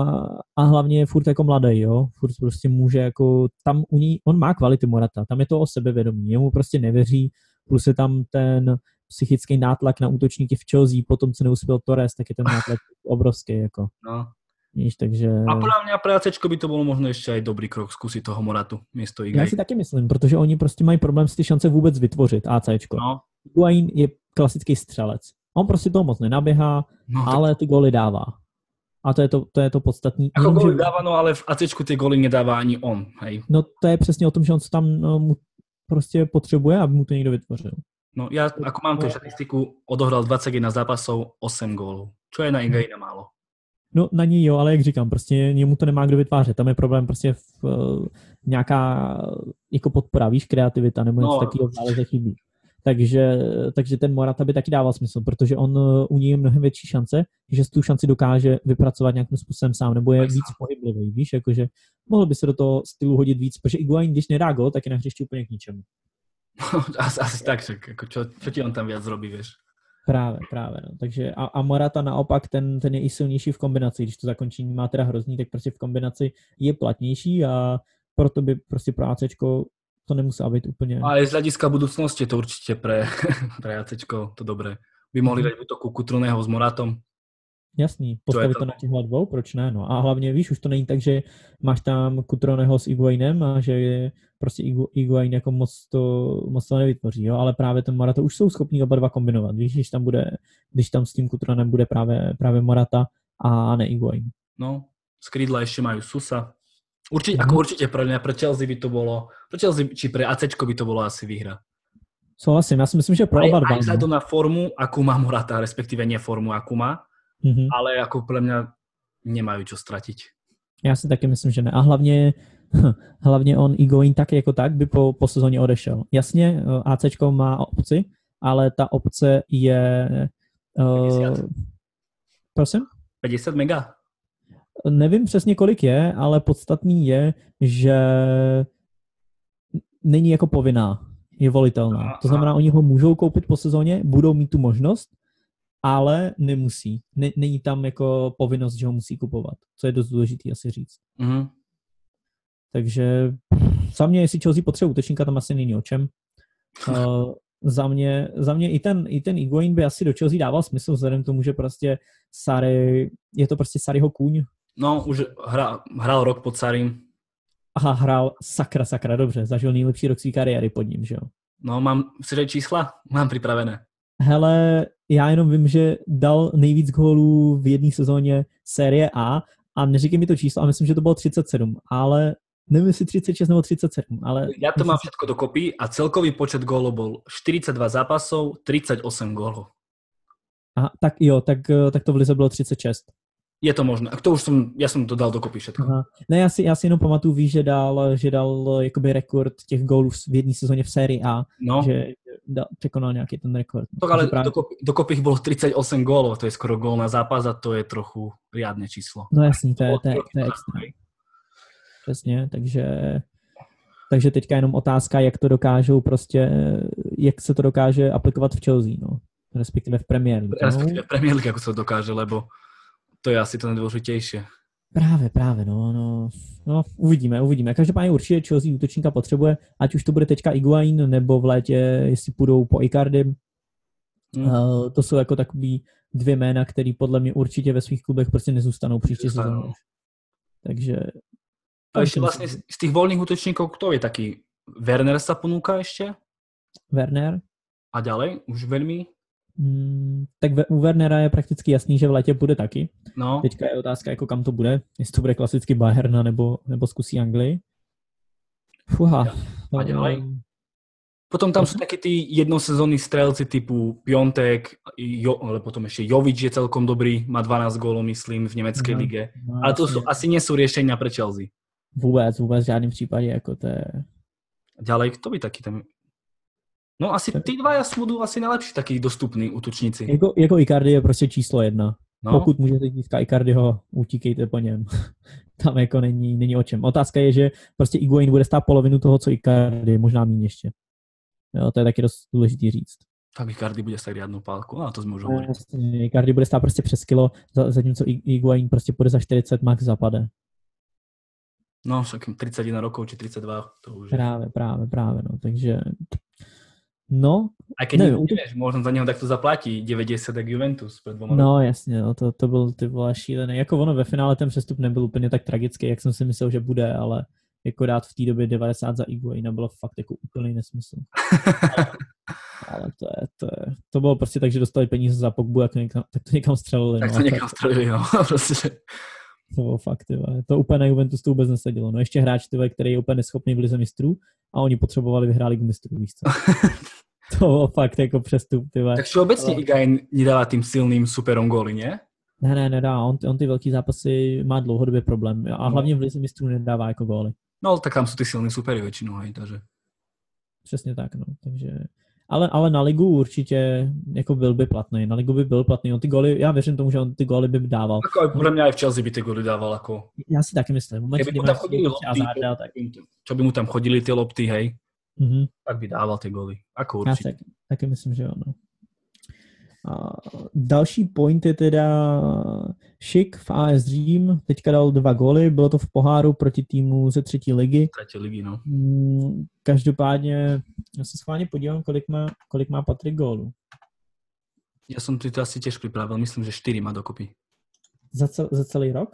a hlavně je furt jako mladý, jo, furt prostě může jako, tam u ní, on má kvality Morata, tam je to o sebevědomí, jemu prostě nevěří, plus je tam ten psychický nátlak na útočníky v Chelsea, potom co neuspěl Torres, tak je ten nátlak obrovský, jako. No. Víš, takže... A podľa mňa pre ACčko by to bolo možno ešte aj dobrý krok skúsiť toho Moratu miesto Igaj. Já si taky myslím, protože oni prostě mají problém si ty šance vůbec vytvořit, ACčko. No. Higuaín je klasický střelec. On prostě toho moc nenaběhá, no, ale ty góly dává. A to je to, to, je to podstatný. Ako góly dává, no ale v ACčku ty góly nedává ani on. Hej. No to je přesně o tom, že on se tam no, mu prostě potřebuje, aby mu to někdo vytvořil. No ja, ako mám tú štatistiku, odohral dvadsaťjeden zápasov, osem gólov. Čo je na Igajina málo. No na ní jo, ale jak říkám, prostě němu to nemá kdo vytvářet. Tam je problém prostě v uh, nějaká jako podpora, víš, kreativita nebo něco no, takového záleží chybí. Takže, takže ten Morata by taky dával smysl, protože on uh, u něj je mnohem větší šance, že tu šanci dokáže vypracovat nějakým způsobem sám, nebo je víc pohyblivý, víš, jakože mohl by se do toho stylu hodit víc, protože Higuaín, když nedá gól, tak je na hřišti úplně k ničemu. asi, asi tak, že jako čo, čo ti on tam viac zrobí, vieš? Právě, právě. No. Takže a, a Morata naopak, ten, ten je i silnější v kombinaci. Když to zakončení má teda hrozný, tak prostě v kombinaci je platnější a proto by prostě pro ACčko to nemuselo být úplně... Ale z hlediska budúcnosti to určitě pre, pre ACčko to dobré. By mohli dať útoku Coutronného s Moratom. Jasný, postavit to, to na těchhle dvou, proč ne? No. A hlavně víš, už to není tak, že máš tam Coutronného s Higuaínem a že je prostě Higuaín jako moc to, moc to nevytvoří, jo? Ale právě ten Morata už jsou schopní oba dva kombinovat, víš, když tam bude, když tam s tím Coutronem bude právě, právě Morata a ne Higuaín. No, z krídla ešte majú Susa. Určite, mm. ako určite pre mňa, pre Chelsea by to bolo, pre Chelsea či pre ACčko by to bolo asi výhra. Souhlasím, já si myslím, že pro oba dva. Aj vzhľadom na formu, akú má Morata, respektíve nie formu, akú má, mm-hmm. ale ako pre mňa nemajú čo stratiť. Já si taky myslím, že ne. A hlavně, hlavně on Higuaín tak jako tak by po, po sezóně odešel. Jasně, ACčko má opci, ale ta opce je... Uh, prosím? padesát mega? Nevím přesně, kolik je, ale podstatný je, že není jako povinná, je volitelná. To znamená, oni ho můžou koupit po sezóně, budou mít tu možnost, ale nemusí. Ne, není tam jako povinnost, že ho musí kupovat. Co je dost důležitý asi říct. Mm-hmm. Takže za mě, jestli Chelsea potřebuje útočníka, tam asi není o čem. Uh, za mě, za mě i ten, i ten Higuaín by asi do Chelsea dával smysl, vzhledem k tomu, že prostě Sarri, je to prostě Sarriho kůň. No, už hra, hrál rok pod Sarrim. Aha, hrál sakra, sakra, dobře. Zažil nejlepší rok své kariéry pod ním, že jo? No, mám si čísla? Mám připravené. Hele, já jenom vím, že dal nejvíc gólů v jedné sezóně série A a neříkej mi to číslo, a myslím, že to bylo třicet sedm, ale nevím, jestli třicet šest nebo třicet sedm, ale... Ja to mám všetko dokopy a celkový počet gólov bol štyridsaťdva zápasov, tridsaťosem gólov. Aha, tak jo, tak, tak to v lize bylo třicet šest. Je to možné. To už som, ja som to dal dokopy všetko. Aha. Ne, já si, já si jenom pamatuju, víš, že dal, že dal jakoby rekord těch gólů v jedné sezóně v sérii A, no. Že dal, překonal nějaký ten rekord. Tak ale právě... dokopy, dokopy ich bolo tridsaťosem gólov, to je skoro gól na zápas a to je trochu riadne číslo. No jasný, to je, to je, to je extra. Přesně, takže, takže teďka jenom otázka, jak to dokážou prostě, jak se to dokáže aplikovat v Chelsea, no. Respektive v Premier League. Respektive v Premier League, ako sa to dokáže, lebo to je asi to nejdůležitější. Právě, právě, no, no, no, uvidíme, uvidíme. Každopádně určitě Chelsea útočníka potřebuje, ať už to bude teďka Higuaín, nebo v létě, jestli půjdou po Icardi. Hmm. Uh, to jsou jako takový dvě jména, které podle mě určitě ve svých klubech prostě nezůstanou příští sezónu. Takže... A ještě vlastně z těch volných útočníků, kdo je taký? Werner sa ponúka ještě? Werner. A ďalej? Už veľmi? Hmm, tak u Wernera je prakticky jasný, že v létě bude taky. No. Teďka je otázka, jako kam to bude. Jestli to bude klasicky Bayern, nebo, nebo zkusí Anglii. Fuha. A ďalej? Potom tam sú takí tí jednosezónni strelci typu Piontek, jo, ale potom ešte Jovič je celkom dobrý, má dvanásť gólov, myslím, v nemeckej Aha, lige. no, Ale to jasně. sú, asi nie sú riešenia pre Chelsea. Vůbec, vůbec v žádném případě, jako to je... Ďalej, kto by taký tam... No asi tí dvaja budú asi najlepší takí dostupní útočníci. Jako, jako Icardi je prostě číslo jedna. No. Pokud můžete získat Icardiho, utíkejte po něm. Tam jako není, není o čem. Otázka je, že prostě Higuaín bude stát polovinu toho, co Icardi, možná méně ještě. Jo, to je taky dost důležitý říct. Tak Icardi bude stát riadnu pálku, no to sme už hovorili. Vlastně, Icardi bude stát prostě přes kilo, zatímco Higuaín prostě půjde za čtyřicet, max zapade. No, však tridsaťjeden rokov, či tridsaťdva, to už je. Právě, právě, právě, no, takže... No, Aj keď nevím, neviem, nevieš, možno za neho takto zaplatí deväťdesiat jak Juventus pred dvoma no jasně, no, to, to byl ty vole šílený. Jako ono ve finále ten přestup nebyl úplně tak tragický, jak jsem si myslel, že bude, ale jako dát v té době devadesát za Higuaína bylo fakt jako úplný nesmysl. ale, ale to je, to je, to bylo prostě tak, že dostali peníze za Pogbu, jak někam, tak to někam střelili. Tak no, to někam střelili, no, prostě. To bylo fakt, tyhle. To úplně na Juventus to vůbec nesedělo. No ještě hráč, tyhle, který je úplně neschopný v lize mistrů a oni potřebovali vyhrát ligu mistrů, víš co? To bylo fakt jako přestup, tyhle. Tak všeobecně ale... Higuaín nedává tým silným superom góly, ne? Ne, ne, nedá. On, on ty velký zápasy má dlouhodobě problém a hlavně v lize mistrů nedává jako góly. No, tak tam jsou ty silný supery většinou, hej, takže. Přesně tak, no, takže... Ale, ale na ligu určitě jako byl by platný. Na ligu by byl platný. On ty góly, já věřím tomu, že on ty góly by dával. Jako podle mě i v Chelsea by ty góly dával, jako. Já si taky myslím. Moment, Kdyby mu tam chodili lopty, Azarda, tak... čo by mu tam chodili ty lopty, hej, mm-hmm. tak by dával ty góly. Ako Já určitě. taky, taky myslím, že ono. A další point je teda Šik v á es Řím, teďka dal dva góly, bylo to v poháru proti týmu ze třetí ligy. Třetí ligy, no. Každopádně, já se schválně podívám, kolik má, kolik má Patrik gólů. Já jsem si to asi těž připravil, myslím, že čtyři má dokopy. Za, cel, za celý rok?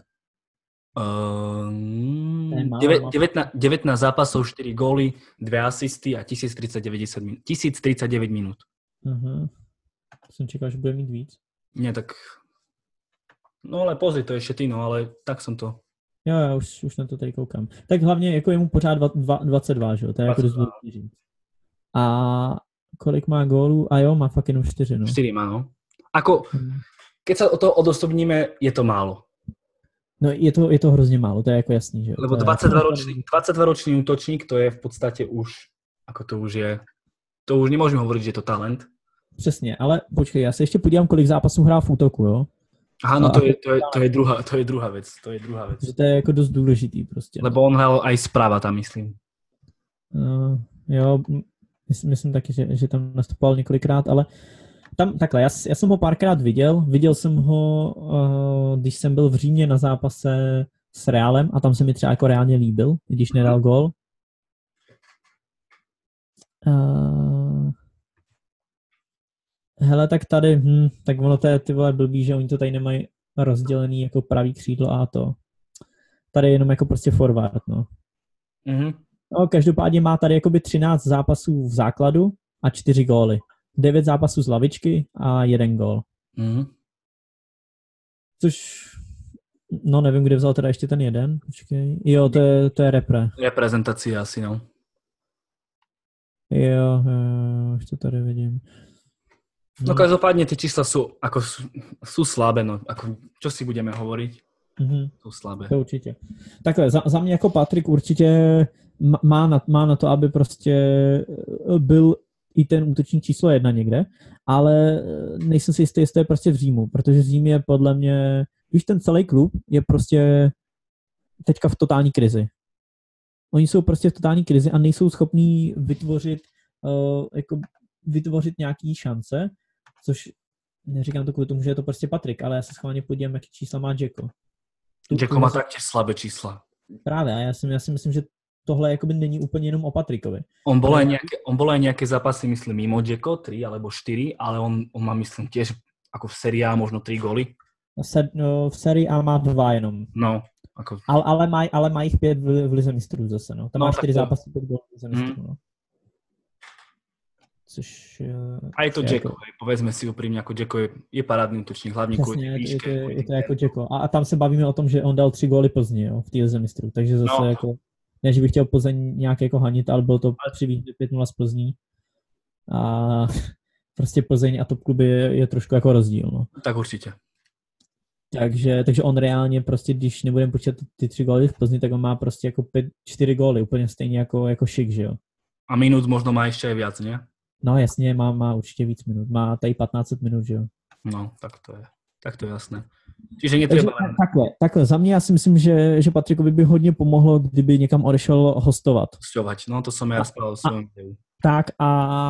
Um, devätnásť zápasov, štyri góly, dve asisty a tisíc tridsaťdeväť minút. Uh-huh. Jsem čekal, že bude mít víc. Nie, tak... No ale pozri, to je ještě ty, no, ale tak jsem to... Jo, já už, už na to tady koukám. Tak hlavně jako je mu pořád dvacet dva, že jo? To je jako dost důležitý. A kolik má gólů? A jo, má fakt jenom čtyři, no. čtyři má, no. Ako, keď sa o to odosobníme, je to málo. No je to, je to hrozně málo, to je jako jasný, že jo? Lebo dvadsaťdvaročný útočník, to je v podstatě už, ako to už je, to už nemôžeme hovoriť, že je to talent. Přesně, ale počkej, já se ještě podívám, kolik zápasů hrál v útoku, jo? Aha, no to je, to je, to je, druhá, to je druhá vec, to je druhá vec. To je jako dost důležitý prostě. Lebo on hral aj správa tam, myslím. Uh, jo, myslím, myslím taky, že, že tam nastupoval několikrát, ale tam takhle, já, já jsem ho párkrát viděl, viděl jsem ho, uh, když jsem byl v Římě na zápase s Realem a tam se mi třeba jako reálně líbil, když nedal gól. Uh, hele, tak tady, hm, tak ono to je ty vole blbý, že oni to tady nemají rozdělený jako pravý křídlo a to. Tady je jenom jako prostě forward, no. Mm-hmm. No, každopádně má tady jakoby třináct zápasů v základu a čtyři góly. devět zápasů z lavičky a jeden gól. Mm-hmm. Což, no nevím, kde vzal teda ještě ten jeden. Počkej. Jo, to je, to je repre. Reprezentace asi, no. Jo, jo, už to tady vidím. No každopádně ty čísla jsou, jako, jsou slabé, no. Ako, čo si budeme hovoriť? Mm-hmm. Jsou slabé. To určitě. Takhle, za, za mě jako Patrik určitě má na, má na to, aby prostě byl i ten útočník číslo jedna někde, ale nejsem si jistý, jestli to je prostě v Římu, protože Řím je podle mě, víš, ten celý klub je prostě teďka v totální krizi. Oni jsou prostě v totální krizi a nejsou schopní vytvořit, uh, jako vytvořit nějaký šance, což neříkám to kvůli tomu, že je to prostě Patrik, ale já se schválně podívám, jaký čísla má Dzeko. Dzeko má taky slabé čísla. Právě, a já si, já si myslím, že tohle jakoby není úplně jenom o Patrikovi. On bol aj nejaké, on bol aj nejaké zápasy, myslím, mimo Dzeko, tri alebo štyri, ale on, on má, myslím, tiež ako v sérii A možno tri góly. Se, no, v sérii A má dva jenom. No. Ako... Ale, ale, maj, ale má jich pět v, v lize mistrů zase, no. Tam no, má čtyři to... zápasy, pět gólů v lize mistrů, mm. no. Což... A je to Dzeko, jako... povedzme si úprimne, ako Dzeko je, je parádny útočník, hlavne kvôli výške. Je, je, je to jako Dzeko. A, a tam se bavíme o tom, že on dal tři góly Plzni, jo, v té lize mistrů, takže zase no. jako... Ne, že bych chtěl Plzeň nějak jako hanit, ale byl to při výhře pět nula z Plzní. a prostě Plzeň a top kluby je, je trošku jako rozdíl. No. Tak určitě. Takže, takže on reálně prostě, když nebudeme počítat ty tři góly v Plzni, tak on má prostě jako pět, čtyři góly, úplně stejně jako, jako Šik, že jo. A minut možno má ještě viac, ne? No jasně, má, má určitě víc minut. Má tady patnáct minut, že jo. No, tak to je. Tak to je jasné. Čiže netreba len... Takhle, takhle, za mě já si myslím, že, že Patrikovi by hodně pomohlo, kdyby někam odešel hostovat. Hostovať, no to som ja spával v svojom videu. Tak a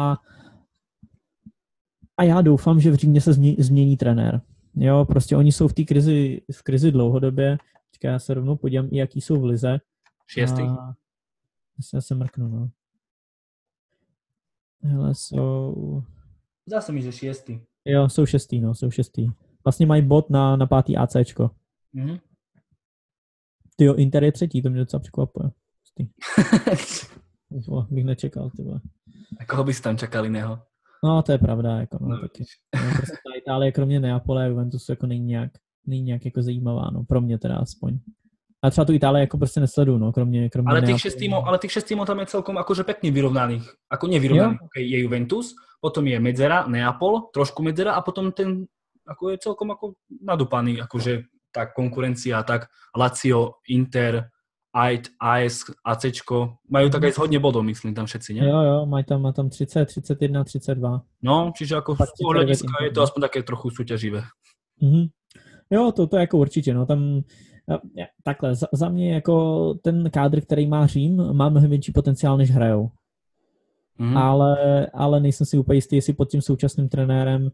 a já doufám, že v Římě se změní, změní trenér. Jo, prostě oni jsou v té krizi, v krizi dlouhodobě. Teďka já se rovnou podívám, i jaký jsou v lize. Šiestý? A... Já se mrknu, no. Hele, jsou... Zdá se mi, že šiestý. Jo, jsou šestý, no, jsou šestý. Vlastně mají bod na, na pátý ACčko. Mhm. Tyjo, Inter je třetí, to mě docela překvapuje. Bych nečekal, ty vole. A koho bys tam čekal jiného? No, to je pravda, jako no, No, taky. No, prostě ta Itálie, kromě Neapole a Juventusu, jako není nějak, není nějak jako zajímavá, no, pro mě teda aspoň. A třeba tu Itálii jako prostě nesleduju, no, kromě, kromě ale Neapole. tých šest tímov, ale tých šest tímov tam je celkom akože pekne vyrovnaných. Ako nevyrovnaných, okay, je Juventus, potom je Medzera, Neapol, trošku Medzera a potom ten, ako je celkom ako nadupaný, akože tá konkurencia, tak Lazio, Inter, Ait, á es, ACčko, majú tak aj zhodne bodov, myslím, tam všetci, nie? Jo, jo, mají tam, má tam třicet, třicet jedna, třicet dva. No, čiže ako z toho hľadiska je to aspoň také trochu súťaživé. Mm-hmm. Jo, to, to jako určitě, no, tam takhle, za, za mě jako ten kádr, který má Řím, má mnohem větší potenciál, než hrajou. Mm-hmm. Ale, ale nejsem si úplně jistý, jestli pod tím současným trenérem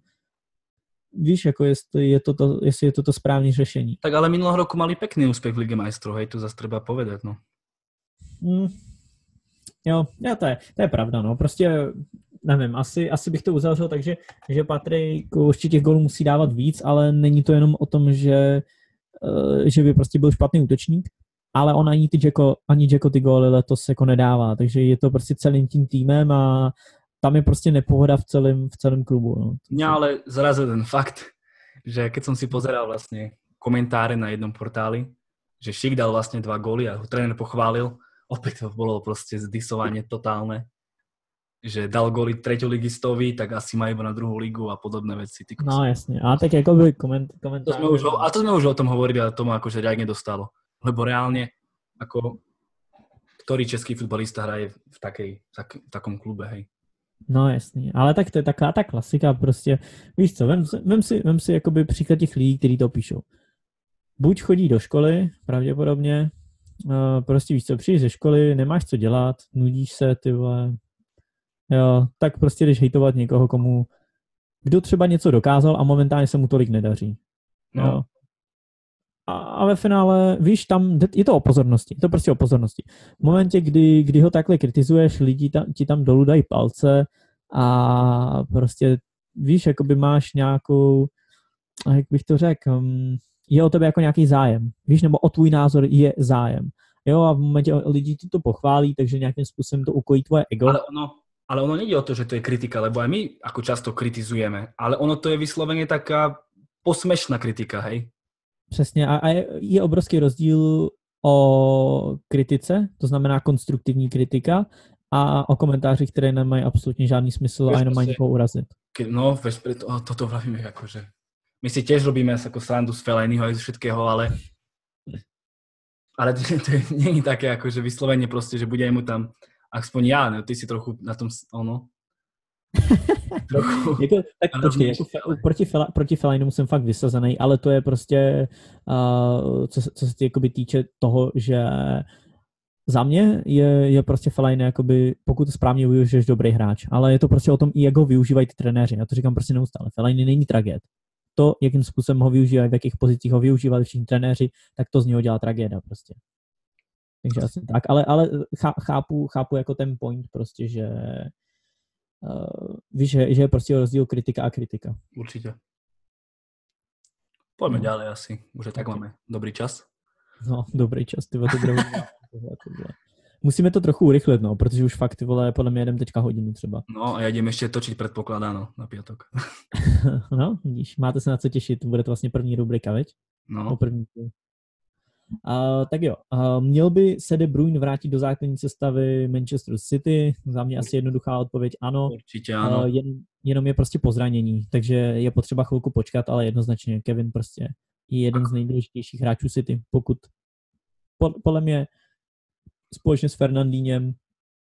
víš, jako jestli je to, to, jestli je to to správné řešení. Tak ale minulého roku mali pekný úspěch v Lige majstrov, hej, to zase treba povedať, no. Mm. Jo, jo, to je, to je pravda, no, prostě nevím, asi, asi bych to uzavřel, takže že Patrik určitě těch gólů musí dávat víc, ale není to jenom o tom, že, že by prostě byl špatný útočník, ale on ani ty Dzeko, ani Dzeko ty góly letos jako nedává, takže je to prostě celým tím týmem a tam je prostě nepohoda v celém, v celém klubu. No. Mňa ale zrazil ten fakt, že keď som si pozeral vlastne komentáre na jednom portáli, že Šik dal vlastne dva góly a ho tréner pochválil, opäť to bolo proste zdisovanie totálne, že dal góly treťoligistovi, tak asi má iba na druhú ligu a podobné veci. Ty no jasne, a tak jako by koment, komentáře... To sme už, a to sme už o tom hovorili, ale to ma akože riadne dostalo. Lebo reálne, ako ktorý český futbalista hraje v, takej, tak, v takom klube, hej. No jasný, ale tak to je taková ta klasika prostě, víš co, vem, vem si, vem si jakoby příklad těch lidí, kteří to píšou. Buď chodí do školy, pravděpodobně, uh, prostě víš co, přijdeš ze školy, nemáš co dělat, nudíš se, ty vole, jo, tak prostě jdeš hejtovat někoho, komu, kdo třeba něco dokázal a momentálně se mu tolik nedaří. No. Jo. A, a ve finále, víš, tam je to o pozornosti, je to prostě o pozornosti. V momentě, kdy, kdy ho takhle kritizuješ, lidi tam, ti tam dolů dají palce a prostě, víš, jakoby máš nějakou, jak bych to řekl, je o tebe jako nějaký zájem, víš, nebo o tvůj názor je zájem. Jo, a v momentě lidi ti to pochválí, takže nějakým způsobem to ukojí tvoje ego. Ale ono, ale ono nejde o to, že to je kritika, lebo aj my ako často kritizujeme, ale ono to je vyslovene taká posmešná kritika, hej? Přesně a, a je, je obrovský rozdíl o kritice, to znamená konstruktivní kritika, a o komentářích, které nemají absolutně žádný smysl a jenom mají někoho urazit. No, veď preto toto vravíme akože. My si tiež robíme ako srandu z Fellainiho aj z všetkého, ale ale to, to nie je také akože vyslovene proste, že budeme mu tam aspoň ja, ne, ty si trochu na tom, ono, trochu. Jako, tak počkej, jako proti, Fela, proti Fellainimu jsem fakt vysazený, ale to je prostě, uh, co, co se jakoby týče toho, že za mě je, je prostě Fellaini, jakoby, pokud to správně využiješ, dobrý hráč, ale je to prostě o tom, i jak ho využívají ty trenéři. Já to říkám prostě neustále. Fellaini není tragéd. To, jakým způsobem ho využívají, v jakých pozicích ho využívají všichni trenéři, tak to z něho dělá tragéda prostě. Takže asi tak, ale, ale chápu, chápu jako ten point prostě, že Uh, víš, že, že je prostě rozdíl kritika a kritika. Určite. Poďme no. ďalej asi. Už tak máme dobrý čas. No, dobrý čas, ty vole, to dobrý. Musíme to trochu urychlit, no, protože už fakt, ty vole, podle mě jedem teďka hodinu třeba. No a ja idem ešte točiť predpokladáno na piatok. No, vidíš, máte se na co těšit, bude to vlastně první rubrika, veď? No. První. Uh, tak jo, uh, měl by se De Bruyne vrátit do základní sestavy Manchester City? Za mě asi jednoduchá odpověď ano. Určitě ano. Uh, jen, jenom je prostě po zranění, takže je potřeba chvilku počkat, ale jednoznačně Kevin prostě je jeden z nejdůležitějších hráčů City, pokud podle mě společně s Fernandínem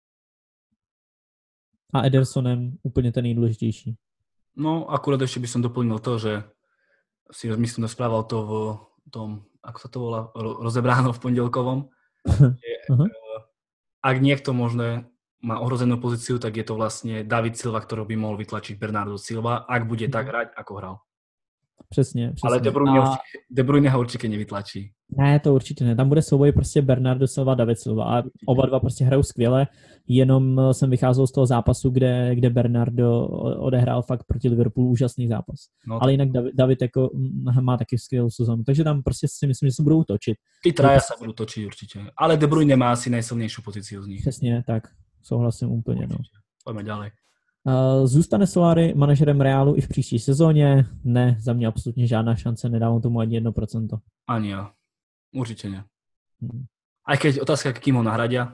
a Edersonem úplně ten nejdůležitější. No, akurát ešte by som doplnil to, že si myslím, rozprával to v tom, ako sa to volá, rozebráno v pondelkovom. uh-huh. Ak niekto možno má ohrozenú pozíciu, tak je to vlastne David Silva, ktorý by mohol vytlačiť Bernardo Silva, ak bude uh-huh. tak hrať, ako hral. Přesně, přesně. Ale De Bruyne, a... De Bruyne ho určitě nevytlačí. Ne, to určitě ne. Tam bude souboj prostě Bernardo Silva a David Silva a oba dva prostě hrajou skvěle, jenom jsem vycházel z toho zápasu, kde, kde Bernardo odehrál fakt proti Liverpoolu úžasný zápas. No, ale jinak David, David jako má taky skvělou sezonu, takže tam prostě si myslím, že se budou točit. Ty traja se budou točit určitě, ale De Bruyne má asi nejsilnější pozici z nich. Přesně, tak souhlasím úplně. No. Pojďme ďalej. Uh, zůstane Solari manažerem Realu i v příští sezóně? Ne, za mě absolutně žádná šance, nedávám tomu ani jedno procento. Ani já, určitě ne. Hmm. Aj keď otázka, kým ho nahradia?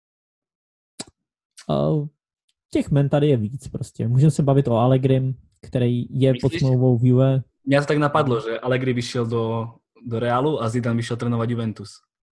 Uh, těch men tady je víc prostě. Můžeme se bavit o Allegrim, který je Myslíš? Pod smlouvou v Juve. Mňa to tak napadlo, že Allegri vyšiel do, do Realu a Zidane vyšiel trénovať Juventus.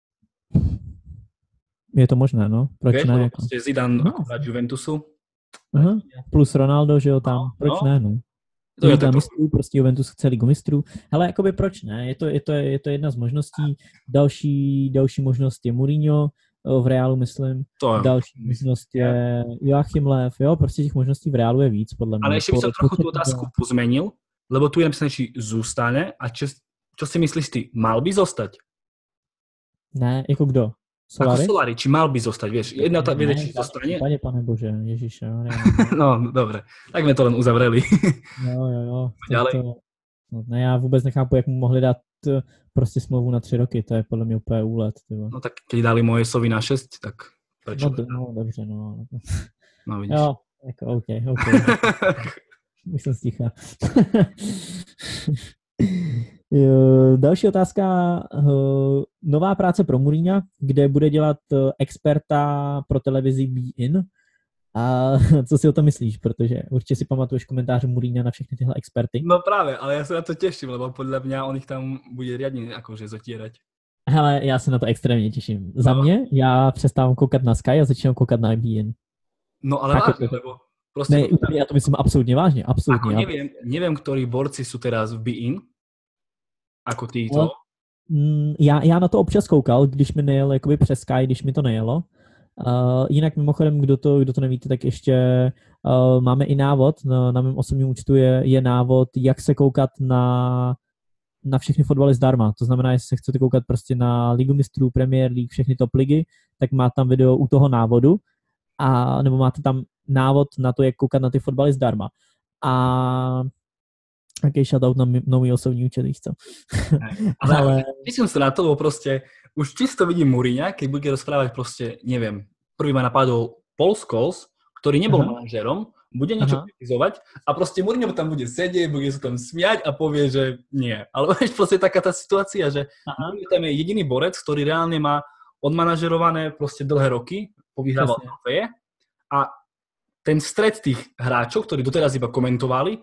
Je to možné, no. Proč Vieš, ne? Jako? Prostě Zidane no. hrať Juventusu. Aha. Plus Ronaldo, že jo, tam. No, proč no. ne, no? To je to mistrů, prostě Juventus chce ligu mistrů. Hele, jakoby proč ne? Je to, je to, je to jedna z možností. Další, další možnost je Mourinho v Reálu, myslím. To další je. možnost je Joachim Löw, jo, prostě těch možností v Reálu je víc, podle mě. Ale ještě bych se trochu tu otázku pozmenil, lebo tu je napísané, či zůstane a čo, čo si myslíš ty, mal by zostať? Ne, jako kdo? Solari? Ako Solari, či mal by zostať, vieš? Jedna tá vede, či zostane? Pane, pane Bože, Ježiša. No, dobre. Tak sme to len uzavreli. Jo, jo, jo. Ďalej. To, no, ne, já vůbec nechápu, jak mu mohli dát prostě smlouvu na tři roky, to je podle mě úplně úlet. Tyvo. No tak keď dali Mojesovi na šest, tak prečo? No, no dobře, no. No vidíš. Jo, jako OK, OK. Už jsem sticha. Další otázka. Nová práce pro Mourinha, kde bude dělat experta pro televizi Be In. A co si o tom myslíš? Protože určitě si pamatuješ komentáře Mourinha na všechny tyhle experty. No právě, ale já se na to těším, lebo podle mě on ich tam bude riadně jakože zatírať. Hele, já se na to extrémně těším. No. Za mě, já přestávám koukat na Sky a začínám koukat na Be In. No ale vážně, lebo prostě... Ne, úplně, já to myslím absolutně vážně, absolutně. Ako nevím, nevím, ktorí borci jsou teraz v Be In. Ako ty to? Já, já na to občas koukal, když mi nejel jakoby přes Sky, když mi to nejelo. Uh, jinak mimochodem, kdo to, kdo to nevíte, tak ještě uh, máme i návod, na, na mém osobním účtu je, je návod, jak se koukat na, na všechny fotbaly zdarma. To znamená, jestli se chcete koukat prostě na Ligu mistrů, Premier League, všechny top ligy, tak máte tam video u toho návodu, a, nebo máte tam návod na to, jak koukat na ty fotbaly zdarma. A taký shoutout na nový osobní účet, víš co? Ale, ale myslím sa na to, lebo proste už čisto vidím Mourinha, keď bude rozprávať proste, neviem, prvý ma napadol Paul Scholes, ktorý nebol Aha. manažerom, bude niečo Aha. kritizovať a proste Mourinho tam bude sedieť, bude sa tam smiať a povie, že nie. Ale vieš, proste taká tá situácia, že Mourinho tam je jediný borec, ktorý reálne má odmanažerované proste dlhé roky, povyhrával trofeje a ten stred tých hráčov, ktorí doteraz iba komentovali,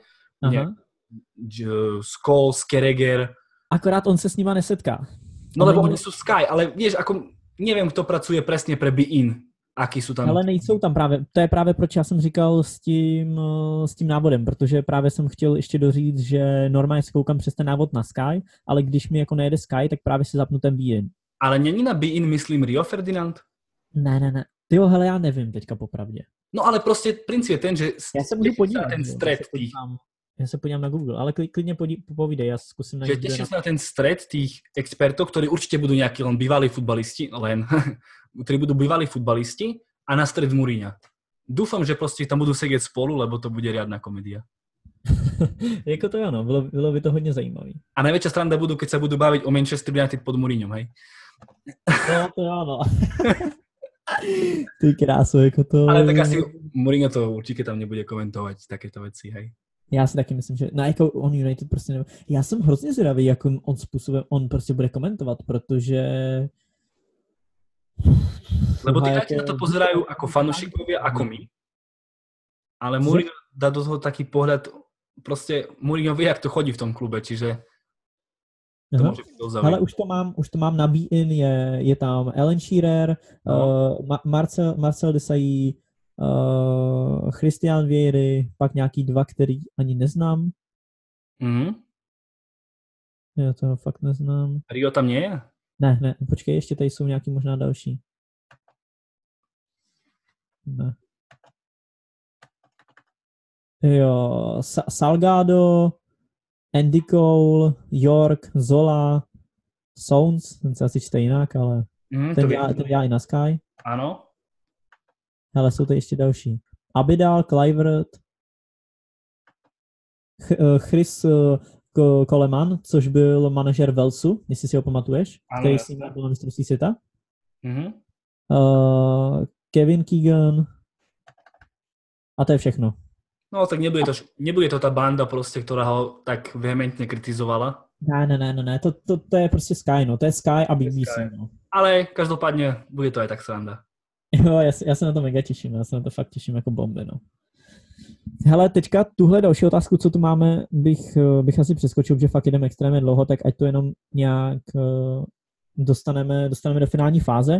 Scholes, Carragher. Akorát on se s nima nesetká. No lebo oni sú Sky, ale vieš, ako neviem, kto pracuje presne pre Be In. Aký sú tam? Ale nejsou tam právě, to je právě proč já jsem říkal s tím, s tím návodem, protože právě jsem chtěl ještě doříct, že normálně si koukám přes ten návod na Sky, ale když mi jako nejede Sky, tak právě si zapnu ten Be In. Ale není na Be In, myslím, Rio Ferdinand? Ne, ne, ne. Tyjo, hele, já nevím teďka popravdě. No ale prostě princip je ten, že já se můžu podívat, ten stred tých. Já se podívám na Google, ale klidně povídej, já zkusím najít. Že teším sa na ten stred tých expertov, ktorí určite budú nejakí len bývalí futbalisti, len, ktorí budú bývalí futbalisti a na stred Mourinha. Dúfam, že proste tam budú sedieť spolu, lebo to bude riadna komédia. Jako to ano, bylo, bylo by to hodně zajímavý. A najväčšia stranda budú, keď sa budú baviť o Manchester United pod Mourinhom, hej? No, to ano. Ty kráso, jako to... Ale tak asi Mourinho to určite tam nebude komentovať takéto veci, hej? Já si taky myslím, že na jako on United prostě nebo... Já jsem hrozně zvědavý, jak on, on způsobem, on prostě bude komentovat, protože... Lebo Fúha, tí jaké... na to pozerajú ako fanúšikovia, ako my. Ale Mourinho dá do toho taký pohľad, proste Mourinho vie, jak to chodí v tom klube, čiže to Aha. môže byť dosť zaujímavé. Ale už to mám, už to mám na be-in, je, je tam Alan Shearer, no. uh, Ma- Marcel, Marcel Desailly, uh, Christian Vieri, pak nějaký dva, který ani neznám. Mhm. Já to fakt neznám. Rio tam nie je? Ne, ne, počkej, ještě tady jsou nějaký možná další. Ne. Jo, Sa- Salgado, Andy Cole, York, Zola, Sounds, ten se asi čte jinak, ale Mm, ten, dělá, ten dělá i na Sky. Ano. Hele, jsou tady ještě další. Abidal, Kluivert, Ch- Chris uh, Coleman, což byl manažer Velsu, jestli si ho pamatuješ, Ano, který jasně. s ním byl na mistrovství světa. Mhm. Uh, Kevin Keegan a to je všechno. No, tak nebude to, nebude to tá banda proste, ktorá ho tak vehementne kritizovala. Ne, ne, ne, ne, ne. To, to, to je prostě Sky, no. To je Sky a B B C, Sky. no. Ale každopádne bude to aj tak sranda. Jo, já, se- já se na to mega těším, já se na to fakt těším jako bomby, no. Hele, teďka tuhle další otázku, co tu máme, bych, eh, bych asi přeskočil, protože fakt jdeme extrémně dlouho, tak ať to jenom nějak eh, dostaneme, dostaneme do finální fáze.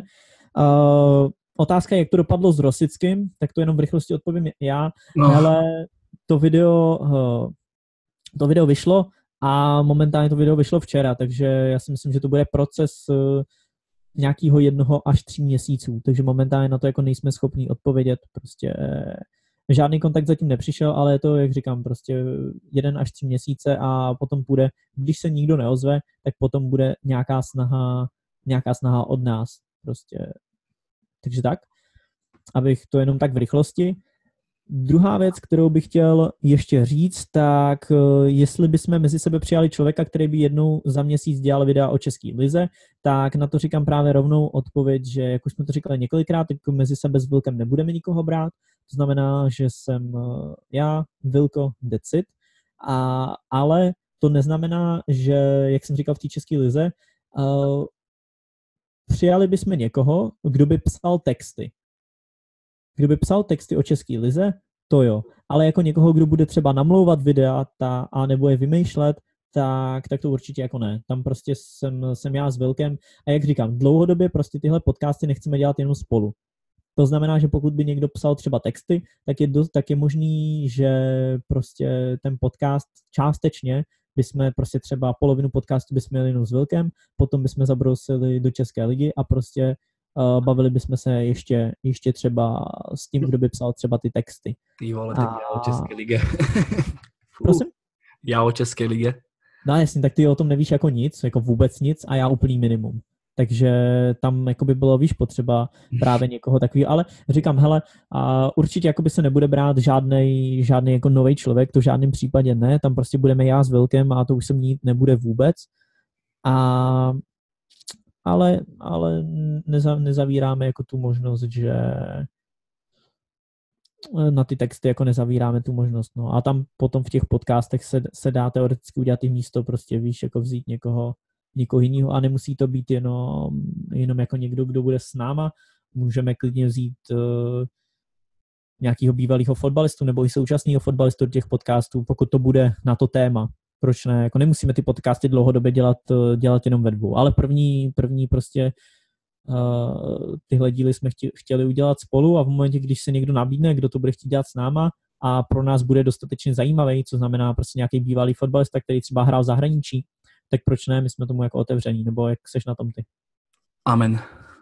Uh, otázka je, jak to dopadlo s Rosickým, tak to jenom v rychlosti odpovím já. No. Hele, to video, uh, to video vyšlo a momentálně to video vyšlo včera, takže já si myslím, že to bude proces uh, nějakého jednoho až tří měsíců, takže momentálně na to jako nejsme schopní odpovědět, prostě eh, žádný kontakt zatím nepřišel, ale je to, jak říkám, prostě jeden až tři měsíce a potom půjde, když se nikdo neozve, tak potom bude nějaká snaha, nějaká snaha od nás, prostě. Takže tak, abych to jenom tak v rychlosti. Druhá věc, kterou bych chtěl ještě říct, tak eh, jestli bychom mezi sebe přijali člověka, který by jednou za měsíc dělal videa o české lize, tak na to říkám právě rovnou odpověď, že jak už jsme to říkali několikrát, tak mezi sebe s Vilkem nebudeme nikoho brát. To znamená, že jsem eh, já, Vilko, that's it. A, ale to neznamená, že, jak jsem říkal v té české lize, uh, přijali bychom někoho, kdo by psal texty. Kdyby psal texty o české lize, to jo. Ale jako někoho, kdo bude třeba namlouvat videa ta, a nebo je vymýšlet, tak, tak to určitě jako ne. Tam prostě jsem, jsem já s Vilkem a jak říkám, dlouhodobě prostě tyhle podcasty nechceme dělat jenom spolu. To znamená, že pokud by někdo psal třeba texty, tak je, dost, tak je možný, že prostě ten podcast částečně bychom prostě třeba polovinu podcastu bychom měli jenom s Vilkem, potom bychom zabrousili do České ligy a prostě Uh, bavili bychom se ještě, ještě třeba s tím, kdo by psal třeba ty texty. Ty vole, tak a... já o České lige. Prosím? Já o České lige. No jasně, tak ty o tom nevíš jako nic, jako vůbec nic a já úplný minimum. Takže tam jako by bylo, víš, potřeba právě někoho takový, ale říkám, hele, a určitě jako by se nebude brát žádnej, žádný jako nový člověk, to v žádném případě ne, tam prostě budeme já s Vilkem a to už se mít nebude vůbec. A ale, ale neza, nezavíráme jako tu možnost, že na ty texty jako nezavíráme tu možnost. No. A tam potom v těch podcastech se, se dá teoreticky udělat i místo, prostě víš, jako vzít někoho, někoho jiného a nemusí to být jenom, jenom jako někdo, kdo bude s náma. Můžeme klidně vzít uh, nějakého bývalého fotbalistu nebo i současného fotbalistu do těch podcastů, pokud to bude na to téma. Proč ne? Jako nemusíme ty podcasty dlouhodobě dělat, dělat jenom ve dvou, ale první, první prostě uh, tyhle díly jsme chtěli, chtěli udělat spolu a v momentě, když se někdo nabídne, kdo to bude chtít dělat s náma a pro nás bude dostatečně zajímavý, co znamená prostě nějaký bývalý fotbalista, který třeba hrál v zahraničí, tak proč ne? My jsme tomu jako otevření, nebo jak seš na tom ty? Amen.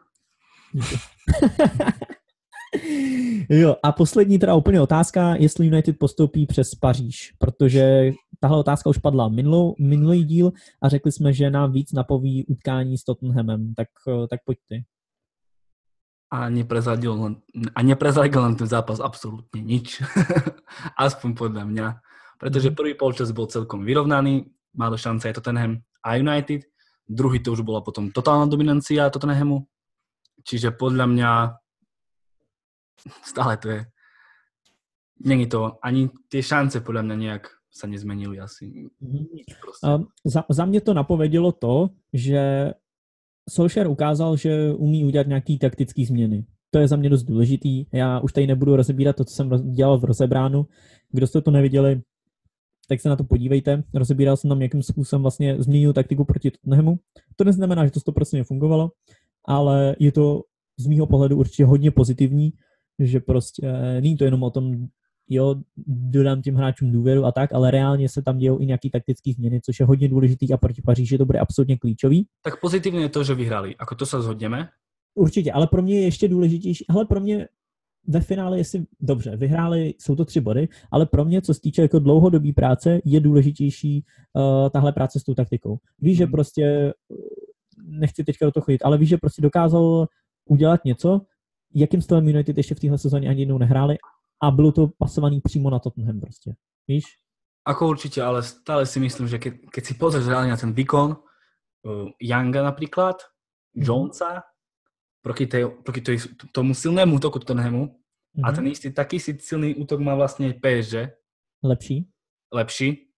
Jo, a poslední teda úplně otázka, jestli United postoupí přes Paříž, protože tahle otázka už padla minulou, minulý díl a řekli jsme, že nám víc napoví utkání s Tottenhamem, tak, tak pojď ty. A neprezradil len, a neprezradil len ten zápas absolútne nič. Aspoň podľa mňa. Pretože prvý polčas bol celkom vyrovnaný, malo šance aj Tottenham a United, druhý to už bola potom totálna dominancia Tottenhamu, čiže podľa mňa stále to je není to, ani tie šance podľa mňa nejak sa nezmenili asi. Mm-hmm. Um, za, za mě to napovědělo to, že Solskjaer ukázal, že umí udělat nějaký taktický změny. To je za mě dost důležitý. Já už tady nebudu rozebírat to, co jsem dělal v rozebránu. Kdo jste to neviděli, tak se na to podívejte. Rozebíral jsem tam, jakým způsobem vlastně změnil taktiku proti Tottenhamu. To neznamená, že to sto procent fungovalo, ale je to z mýho pohledu určitě hodně pozitivní, že prostě není to jenom o tom, jo, dodám těm hráčům důvěru a tak, ale reálně se tam dějou i nějaký taktický změny, což je hodně důležitý a proti Paříži to bude absolutně klíčový. Tak pozitivně je to, že vyhrali. Ako to se shodneme? Určitě, ale pro mě je ještě důležitější, ale pro mě ve finále, jestli dobře, vyhráli, jsou to tři body, ale pro mě, co se týče jako dlouhodobý práce, je důležitější uh, tahle práce s tou taktikou. Víš, hmm. že prostě, nechci teďka do toho chodit, ale víš, že prostě dokázal udělat něco, jakým stylem United ještě v téhle sezóně ani jednou nehráli a bylo to pasovaný přímo na Tottenham prostě, víš? Ako určite, ale stále si myslím, že keď, keď si pozrieš reálne na ten výkon uh, Younga napríklad, mm-hmm. Jonesa, proti, tej, proti tej, tomu silnému útoku Tottenhamu mm-hmm. a ten istý taký si silný útok má vlastne P S G. Lepší. Lepší.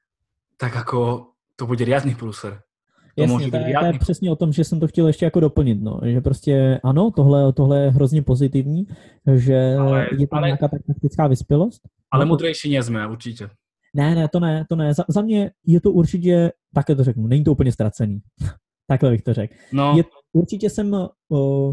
Tak ako to bude riadny průser. To Jasně, to je, to je přesně o tom, že jsem to chtěl ještě jako doplnit, no. Že prostě ano, tohle, tohle je hrozně pozitivní, že ale, je tam ale, nějaká taktická vyspělost. Ale no, mudrejší nejsme, určitě. Ne, ne, to ne, to ne. Za, za mě je to určitě, takhle to řeknu, není to úplně ztracený. Takhle bych to řekl. No. Je, určitě jsem o,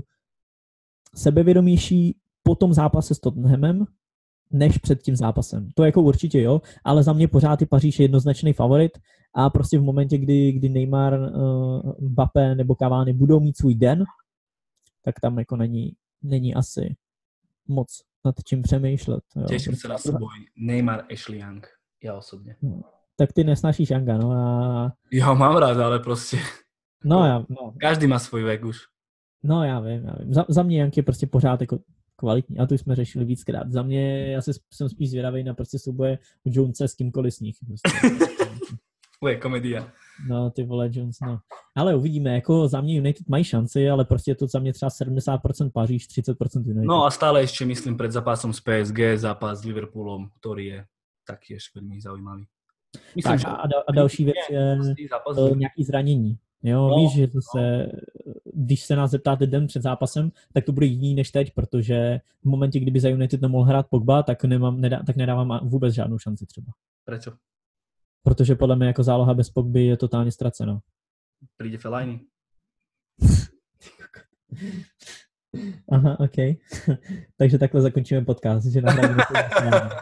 sebevědomější po tom zápase s Tottenhamem, než před tím zápasem. To jako určitě jo, ale za mě pořád je Paříž jednoznačný favorit a prostě v momentě, kdy, kdy Neymar, uh, Mbappé nebo Cavani budou mít svůj den, tak tam jako není, není asi moc nad čím přemýšlet. Jo. Těším se na souboj Neymar, Ashley Young. Já osobně. No, tak ty nesnášíš Younga, no a... Já mám rád, ale prostě... No, já, no. Každý má svůj věk už. No, já vím, já vím. Za, za mě Young je prostě pořád jako kvalitní. A to už jsme řešili víckrát. Za mě, já se, jsem spíš zvědavý na prostě souboje Jonese s kýmkoliv z nich. Prostě. Uje, komedia. No, ty vole, Jones, no. Ale uvidíme, jako za mě United mají šanci, ale prostě je to za mě třeba sedmdesát procent Paříž, třicet procent United. No a stále ještě myslím před zápasom s P S G, zápas s Liverpoolom, který je taktiež velmi zaujímavý. Myslím, tak že... a, a další věc je to nějaký zranění. Jo, no, víš, že to se, no. Když se nás zeptáte den před zápasem, tak to bude jiný než teď, protože v momentě, kdyby za United nemohl hrát Pogba, tak, nemám, nedá, tak nedávám vůbec žádnou šanci třeba. Prečo? Protože podle mě jako záloha bez Pogby je totálně ztracena. Přijde Fellaini. Aha, ok. Takže takhle zakončíme podcast, že nahradíme to.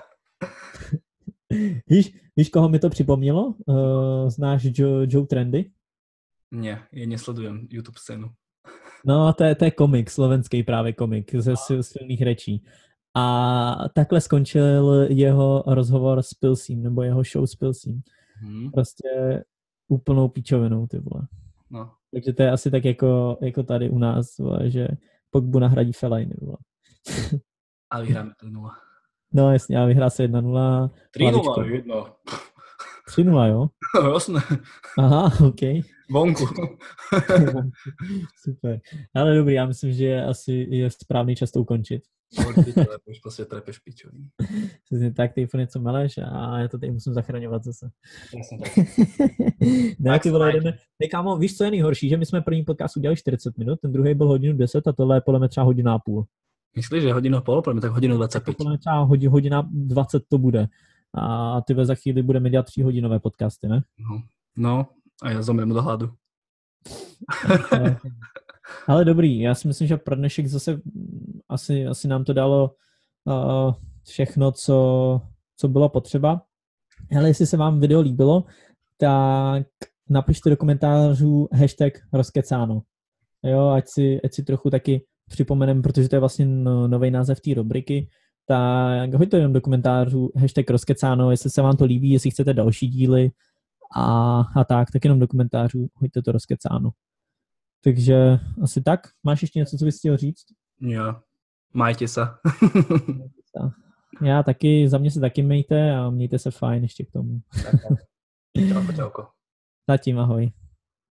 víš, víš, koho mi to připomnělo? Uh, znáš Joe, Joe Trendy? Ne, já nesledujem YouTube scénu. No, to je, to je komik, slovenský právě komik ze silných řečí. A takhle skončil jeho rozhovor s Pilsím, nebo jeho show s Pilsím. Hmm. Prostě úplnou píčovinou, ty vole. No. Takže to je asi tak jako, jako tady u nás, vole, že Pogbu nahradí Fellaini, vole. A vyhráme tři nula. No jasně, a vyhrá se jedna nula. tři nula, jedno. tři nula, jo? Jasné. Aha, ok. Vonku. Super. Ale dobrý, já myslím, že asi je správný čas to ukončit. Už prostě trepeš pičový. Tak ty něco meleš a já to tady musím zachraňovat zase. Jasně tak. Ne, ty vole, jdeme. Hej, kámo, víš, co je nejhorší? Že my jsme první podcast udělali čtyřicet minut, ten druhý byl hodinu deset a tohle je podle mě třeba hodina a půl. Myslíš, že hodinu a půl? Podle mě tak hodinu dvacet pět. Podle mě třeba hodin, hodina dvacet to bude. A ty ve za chvíli budeme dělat tříhodinové podcasty, ne? No, no a já zomrem do hladu. Ale dobrý, já si myslím, že pro dnešek zase asi, asi nám to dalo uh, všechno, co, co bylo potřeba. Ale jestli se vám video líbilo, tak napište do komentářů hashtag rozkecáno. Jo, ať si, ať si trochu taky připomenem, protože to je vlastně no, nový název té rubriky, tak hoďte jenom do komentářů hashtag rozkecáno, jestli se vám to líbí, jestli chcete další díly a, a tak, tak jenom do komentářů hoďte to rozkecáno. Takže asi tak. Máš ještě něco, co bys chtěl říct? Jo. Majte se. Já taky, za mě se taky mějte a mějte se fajn ještě k tomu. Tak, tak. Čauko, čauko. Zatím ahoj.